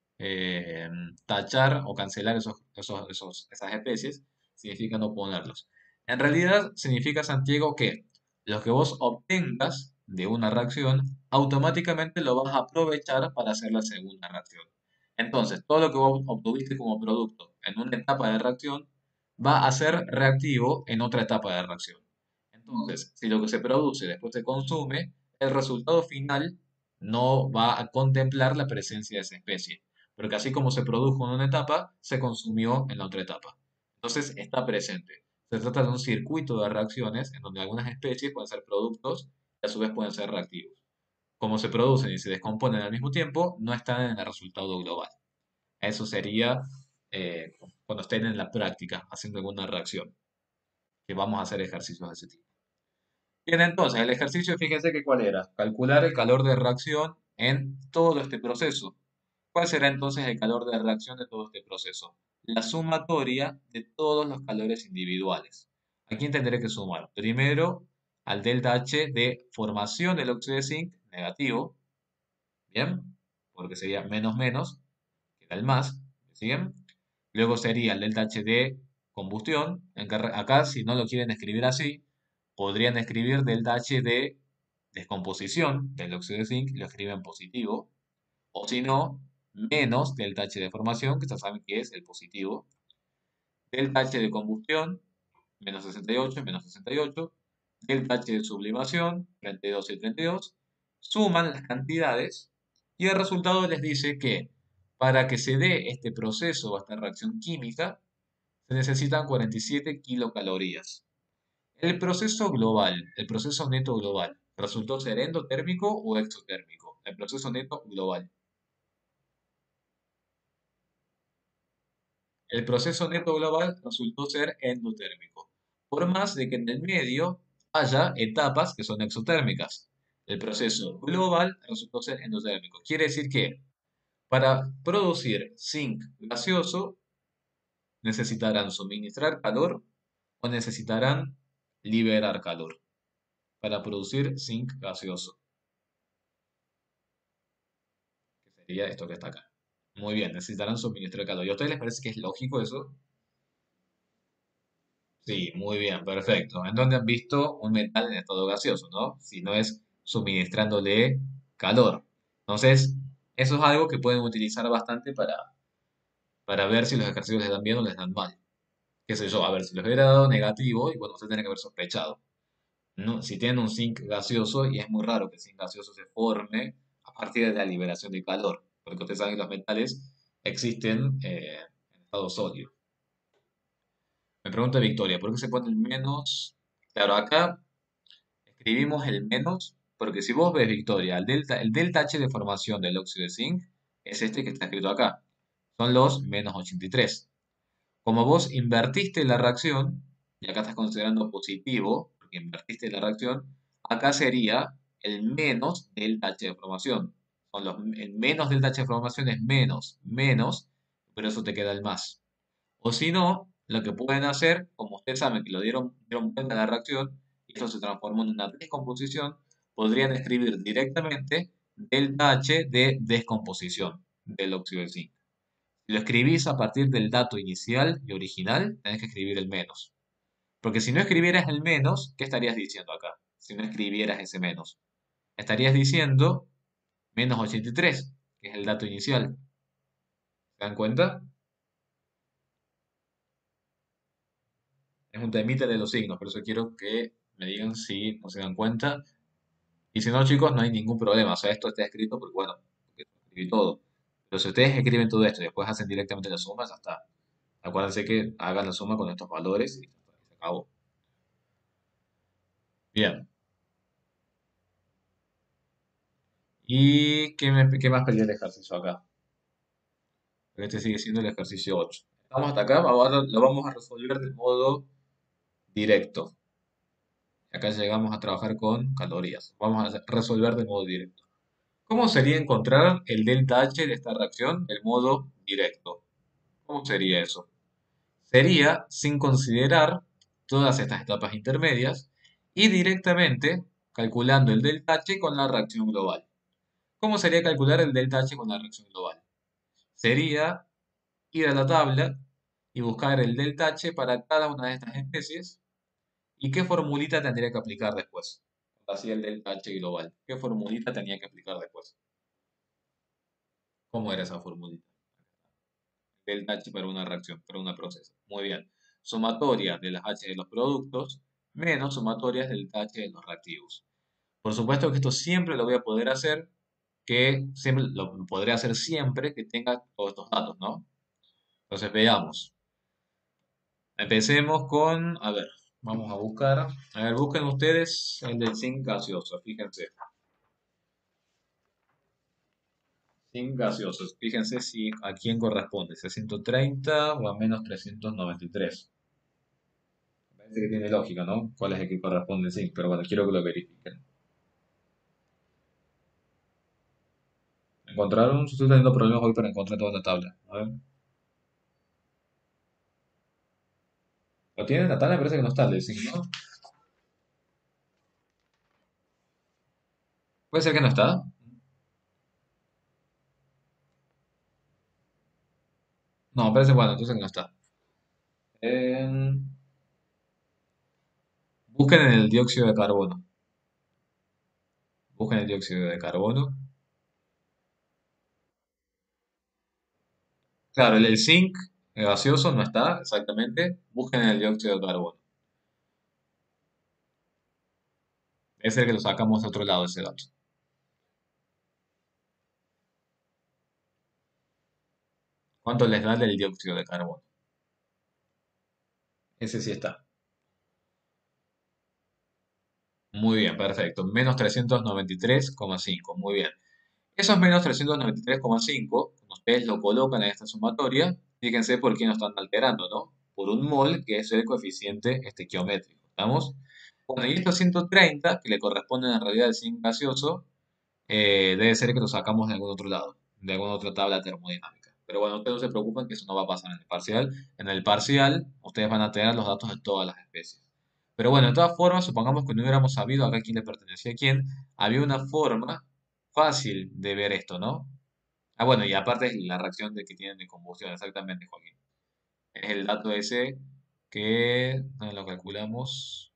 eh, tachar o cancelar esos, esos- esos- esas especies significa no ponerlos. En realidad significa, Santiago, que lo que vos obtengas de una reacción, automáticamente lo vas a aprovechar para hacer la segunda reacción. Entonces, todo lo que vos obtuviste como producto en una etapa de reacción va a ser reactivo en otra etapa de reacción. Entonces, si lo que se produce después se consume, el resultado final no va a contemplar la presencia de esa especie, porque así como se produjo en una etapa, se consumió en la otra etapa. Entonces está presente. Se trata de un circuito de reacciones en donde algunas especies pueden ser productos y a su vez pueden ser reactivos. Como se producen y se descomponen al mismo tiempo, no están en el resultado global. Eso sería eh, cuando estén en la práctica haciendo alguna reacción, que vamos a hacer ejercicios de ese tipo. Bien, entonces el ejercicio, fíjense que cuál era, calcular el calor de reacción en todo este proceso. ¿Cuál será entonces el calor de reacción de todo este proceso? La sumatoria de todos los calores individuales. ¿A quién tendré que sumar? Primero al delta H de formación del óxido de zinc, negativo, ¿bien? Porque sería menos menos, que da el más, ¿siguen? Luego sería el delta H de combustión. En que acá, si no lo quieren escribir así, podrían escribir delta H de descomposición del óxido de zinc, lo escriben positivo. O si no, menos delta H de formación, que ya saben que es el positivo. Delta H de combustión, menos sesenta y ocho, menos sesenta y ocho. Delta H de sublimación, treinta y dos y treinta y dos. Suman las cantidades y el resultado les dice que para que se dé este proceso o esta reacción química, se necesitan cuarenta y siete kilocalorías. El proceso global, el proceso neto global, ¿resultó ser endotérmico o exotérmico? El proceso neto global. El proceso neto global resultó ser endotérmico. por más de que en el medio haya etapas que son exotérmicas. El proceso global resultó ser endotérmico. Quiere decir que para producir zinc gaseoso necesitarán suministrar calor o necesitarán liberar calor para producir zinc gaseoso, que sería esto que está acá. Muy bien, necesitarán suministrar calor. ¿Y a ustedes les parece que es lógico eso? Sí, muy bien, perfecto. ¿En dónde han visto un metal en estado gaseoso, no? Si no es suministrándole calor. Entonces, eso es algo que pueden utilizar bastante para, para ver si los ejercicios les dan bien o les dan mal. Qué sé yo, a ver, si les hubiera dado negativo, y bueno, usted tiene que haber sospechado. No, si tienen un zinc gaseoso, y es muy raro que el zinc gaseoso se forme a partir de la liberación de calor, porque ustedes saben que los metales existen eh, en estado sólido. Me pregunta Victoria, ¿por qué se pone el menos? Claro, acá escribimos el menos, porque si vos ves, Victoria, el delta, el delta H de formación del óxido de zinc es este que está escrito acá. Son los menos ochenta y tres. Como vos invertiste la reacción, y acá estás considerando positivo, porque invertiste la reacción, acá sería el menos delta H de formación. Son los, el menos delta H de formación es menos, menos, pero eso te queda el más. O si no, lo que pueden hacer, como ustedes saben que lo dieron, dieron cuenta de la reacción, y esto se transformó en una descomposición, podrían escribir directamente delta H de descomposición del óxido de zinc. Si lo escribís a partir del dato inicial y original, tenés que escribir el menos. Porque si no escribieras el menos, ¿qué estarías diciendo acá? Si no escribieras ese menos. Estarías diciendo menos ochenta y tres, que es el dato inicial. ¿Se dan cuenta? Es un temita de los signos, por eso quiero que me digan si no se dan cuenta. Y si no, chicos, no hay ningún problema. O sea, esto está escrito porque, bueno, porque escribí todo. Pero si ustedes escriben todo esto y después hacen directamente las sumas, ya está. Acuérdense que hagan la suma con estos valores y se acabó. Bien. ¿Y qué, me- qué más pedía el ejercicio acá? Porque este sigue siendo el ejercicio ocho. Estamos hasta acá, ahora lo vamos a resolver de modo directo. Acá llegamos a trabajar con calorías. Vamos a resolver de modo directo. ¿Cómo sería encontrar el delta H de esta reacción del modo directo? ¿Cómo sería eso? Sería sin considerar todas estas etapas intermedias y directamente calculando el delta H con la reacción global. ¿Cómo sería calcular el delta H con la reacción global? Sería ir a la tabla y buscar el delta H para cada una de estas especies y qué formulita tendría que aplicar después. Así el delta H global. ¿Qué formulita tenía que aplicar después? ¿Cómo era esa formulita? Delta H para una reacción, para una proceso. Muy bien. Sumatoria de las H de los productos menos sumatorias del delta H de los reactivos. Por supuesto que esto siempre lo voy a poder hacer, que siempre lo podré hacer siempre que tenga todos estos datos, ¿no? Entonces veamos. Empecemos con, a ver, vamos a buscar. A ver, busquen ustedes el del zinc gaseoso, fíjense. Zinc gaseoso, fíjense si a quién corresponde, si a ciento treinta o a menos trescientos noventa y tres. Parece que tiene lógica, ¿no? ¿Cuál es el que corresponde zinc? Pero bueno, quiero que lo verifiquen. ¿Encontraron? Yo estoy teniendo problemas hoy para encontrar toda la tabla. A ver. ¿Lo tienen? La tabla me parece que no está el del zinc, ¿no? Puede ser que no está. No, parece bueno, entonces que no está. Eh, busquen en el dióxido de carbono. Busquen el dióxido de carbono. Claro, el, el zinc gaseoso no está exactamente. Busquen el dióxido de carbono. Es el que lo sacamos de otro lado, ese dato. ¿Cuánto les da el dióxido de carbono? Ese sí está. Muy bien, perfecto. Menos trescientos noventa y tres coma cinco. Muy bien. Esos menos trescientos noventa y tres coma cinco, cuando ustedes lo colocan en esta sumatoria, fíjense por qué no están alterando, ¿no? por un mol, que es el coeficiente estequiométrico. ¿Estamos? Bueno, y estos ciento treinta, que le corresponden en realidad al zinc gaseoso, eh, debe ser que lo sacamos de algún otro lado, de alguna otra tabla termodinámica. Pero bueno, ustedes no se preocupen que eso no va a pasar en el parcial. En el parcial, ustedes van a tener los datos de todas las especies. Pero bueno, de todas formas, supongamos que no hubiéramos sabido acá quién le pertenecía a quién, había una forma fácil de ver esto, ¿no? Ah, bueno, y aparte es la reacción de que tienen de combustión, exactamente, Joaquín. Es el dato ese que ¿dónde lo calculamos?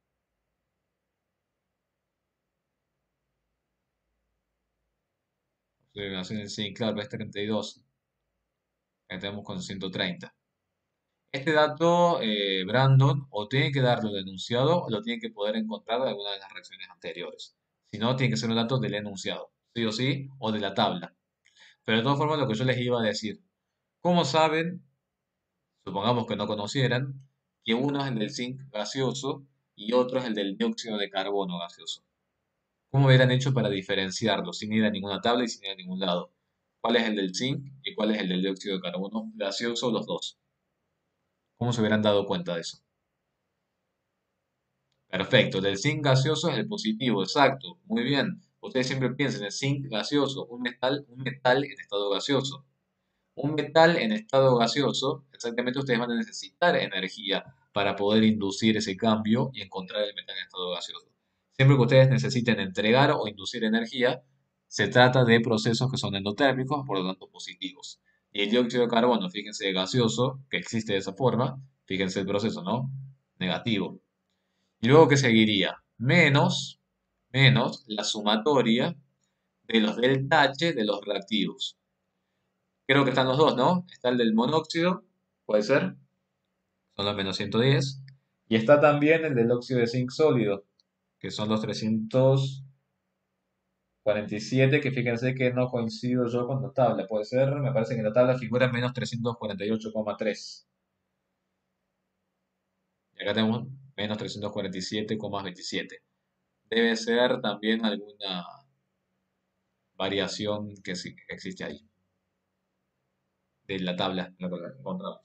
Sí, claro, es treinta y dos, que tenemos con ciento treinta. Este dato, eh, Brandon, o tiene que darlo el enunciado o lo tiene que poder encontrar de alguna de las reacciones anteriores. Si no, tiene que ser un dato del enunciado, sí o sí, o de la tabla. Pero de todas formas, lo que yo les iba a decir, ¿cómo saben, supongamos que no conocieran, que uno es el del zinc gaseoso y otro es el del dióxido de carbono gaseoso? ¿Cómo hubieran hecho para diferenciarlos sin ir a ninguna tabla y sin ir a ningún lado? ¿Cuál es el del zinc y cuál es el del dióxido de carbono gaseoso, los dos? ¿Cómo se hubieran dado cuenta de eso? Perfecto, del zinc gaseoso es el positivo, exacto, muy bien. Ustedes siempre piensen en el zinc gaseoso, un metal, un metal en estado gaseoso. Un metal en estado gaseoso, exactamente ustedes van a necesitar energía para poder inducir ese cambio y encontrar el metal en estado gaseoso. Siempre que ustedes necesiten entregar o inducir energía, se trata de procesos que son endotérmicos, por lo tanto positivos. Y el dióxido de carbono, fíjense, gaseoso, que existe de esa forma, fíjense el proceso, ¿no? Negativo. Y luego, ¿qué seguiría? Menos, menos la sumatoria de los delta H de los reactivos. Creo que están los dos, ¿no? Está el del monóxido, puede ser, son los menos ciento diez. Y está también el del óxido de zinc sólido, que son los trescientos cuarenta y siete, que fíjense que no coincido yo con la tabla. Puede ser, me parece que en la tabla figura menos trescientos cuarenta y ocho coma tres. Y acá tenemos menos trescientos cuarenta y siete coma veintisiete. Debe ser también alguna variación que sí existe ahí, de la tabla, la que encontramos.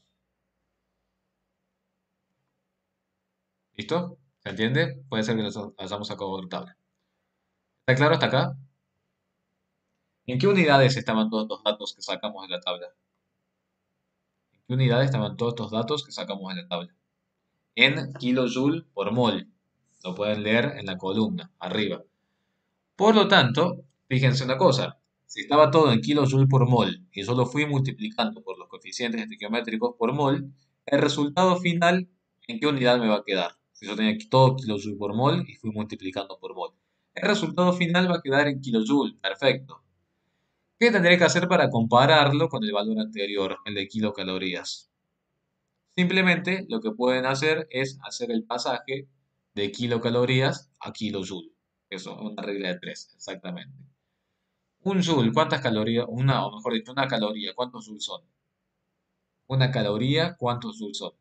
¿Listo? ¿Se entiende? Puede ser que nos hayamos sacado otra tabla. ¿Está claro hasta acá? ¿En qué unidades estaban todos los datos que sacamos de la tabla? ¿En qué unidades estaban todos estos datos que sacamos de la tabla? En kilojoule por mol. Lo pueden leer en la columna, arriba. Por lo tanto, fíjense una cosa. Si estaba todo en kilojoule por mol y yo lo fui multiplicando por los coeficientes estequiométricos por mol, el resultado final, ¿en qué unidad me va a quedar? Si yo tenía aquí todo kilojoule por mol y fui multiplicando por mol. El resultado final va a quedar en kilojoule. Perfecto. ¿Qué tendré que hacer para compararlo con el valor anterior, el de kilocalorías? Simplemente lo que pueden hacer es hacer el pasaje de kilocalorías a kilojoule. Eso es una regla de tres, exactamente. Un joule, ¿cuántas calorías? Una, o mejor dicho, una caloría, ¿cuántos joules son? Una caloría, ¿cuántos joules son?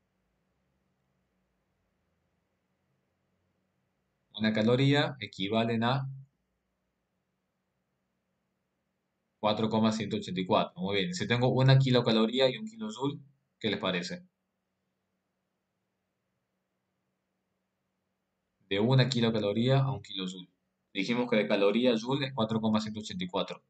Una caloría equivalen a cuatro coma ciento ochenta y cuatro. Muy bien. Si tengo una kilocaloría y un kilojoule, ¿qué les parece? De una kilocaloría a un kilojoule. Dijimos que de caloría a joule es cuatro coma ciento ochenta y cuatro.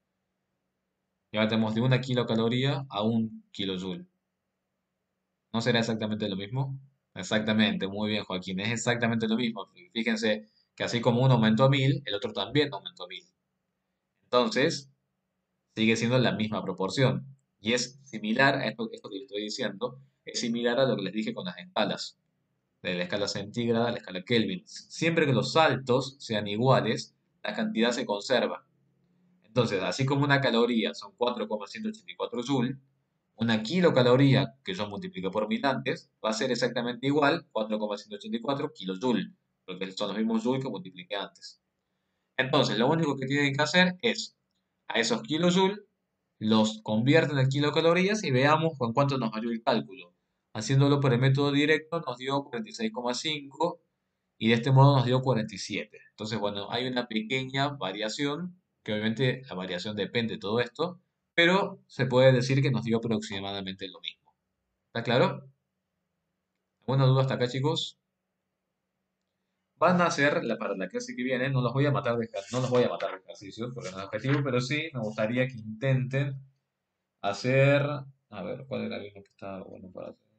Y ahora tenemos de una kilocaloría a un kilojoule. ¿No será exactamente lo mismo? Exactamente, muy bien, Joaquín. Es exactamente lo mismo. Fíjense que así como uno aumentó a mil, el otro también aumentó a mil. Entonces, sigue siendo la misma proporción. Y es similar a esto, esto que les estoy diciendo, es similar a lo que les dije con las escalas, de la escala centígrada a la escala Kelvin. Siempre que los saltos sean iguales, la cantidad se conserva. Entonces, así como una caloría son cuatro coma ciento ochenta y cuatro joules, una kilocaloría que yo multiplico por mil antes va a ser exactamente igual, cuatro coma ciento ochenta y cuatro kilojoules, porque son los mismos joules que multipliqué antes. Entonces, lo único que tienen que hacer es a esos kilojoules los convierten en kilocalorías y veamos con cuánto nos ayuda el cálculo. Haciéndolo por el método directo nos dio cuarenta y seis coma cinco y de este modo nos dio cuarenta y siete. Entonces, bueno, hay una pequeña variación, que obviamente la variación depende de todo esto, pero se puede decir que nos dio aproximadamente lo mismo. ¿Está claro? ¿Alguna duda hasta acá, chicos? Van a hacer la, para la clase que viene, no los voy a matar de, ejer- no los voy a matar de ejercicios, porque no es objetivo, pero sí me gustaría que intenten hacer, a ver, ¿cuál era el que estaba bueno para hacer?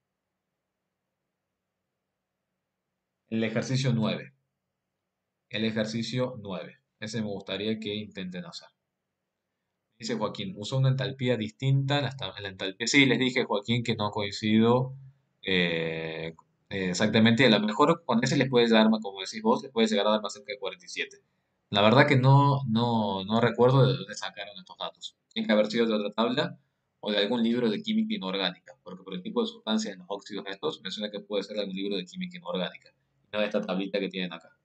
El ejercicio nueve. El ejercicio nueve. Ese me gustaría que intenten hacer. Dice Joaquín, usó una entalpía distinta. La, esta- la entalpía. Sí, les dije, Joaquín, que no coincido eh, eh, exactamente. A lo mejor con ese les puede dar, más, como decís vos, les puede llegar a dar más cerca de cuarenta y siete. La verdad que no, no, no recuerdo de dónde sacaron estos datos. Tiene que haber sido de otra tabla o de algún libro de química inorgánica, porque por el tipo de sustancias en los óxidos estos, me suena que puede ser de algún libro de química inorgánica, no de esta tablita que tienen acá.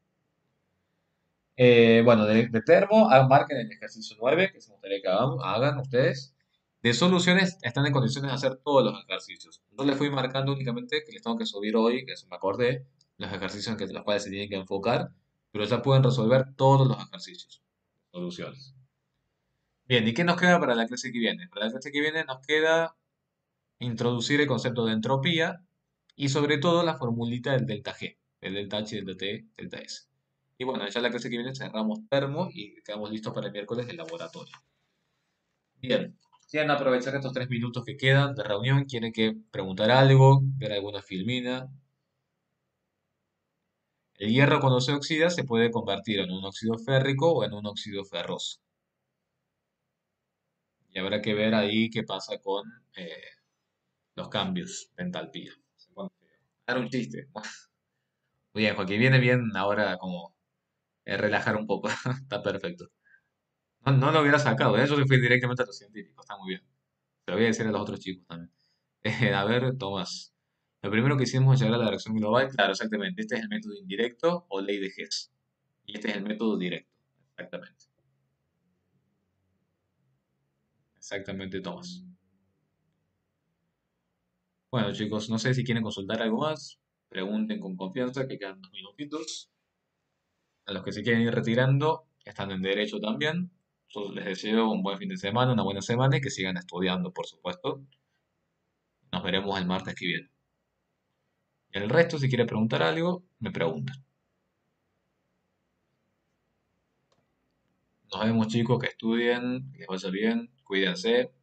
Eh, bueno, de, de termo, hagan- marquen el ejercicio nueve que se me gustaría que hagan, hagan ustedes. De soluciones, están en condiciones de hacer todos los ejercicios. Yo les fui marcando únicamente que les tengo que subir hoy, que eso me acordé, los ejercicios en que los cuales se tienen que enfocar, pero ya pueden resolver todos los ejercicios. Soluciones. Bien, ¿y qué nos queda para la clase que viene? Para la clase que viene nos queda introducir el concepto de entropía y sobre todo la formulita del delta G, del delta H, delta T, delta S. Y bueno, ya la clase que viene cerramos termo y quedamos listos para el miércoles de laboratorio. Bien, quieren aprovechar estos tres minutos que quedan de reunión, quieren que preguntar algo, ver alguna filmina. El hierro cuando se oxida se puede convertir en un óxido férrico o en un óxido ferroso. Y habrá que ver ahí qué pasa con eh, los cambios de entalpía. Se pone feo. Era un chiste. Bien, Joaquín, viene bien ahora como eh, relajar un poco. Está perfecto. No, no lo hubiera sacado, ¿eh? Yo le fui directamente a los científicos. Está muy bien. Se lo voy a decir a los otros chicos también. Eh, a ver, Tomás. Lo primero que hicimos es llegar a la reacción global. Claro, exactamente. Este es el método indirecto o ley de Hess. Y este es el método directo. Exactamente. Exactamente, Tomás. Bueno, chicos, no sé si quieren consultar algo más. Pregunten con confianza, que quedan dos minutitos. A los que se quieren ir retirando, están en derecho también. Yo les deseo un buen fin de semana, una buena semana y que sigan estudiando, por supuesto. Nos veremos el martes que viene. El resto, si quiere preguntar algo, me preguntan. Nos vemos, chicos, que estudien, que les vaya bien, cuídense.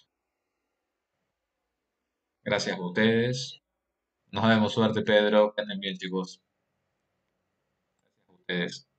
Gracias a ustedes. Nos vemos, suerte, Pedro. Que anden bien, chicos. Gracias a ustedes.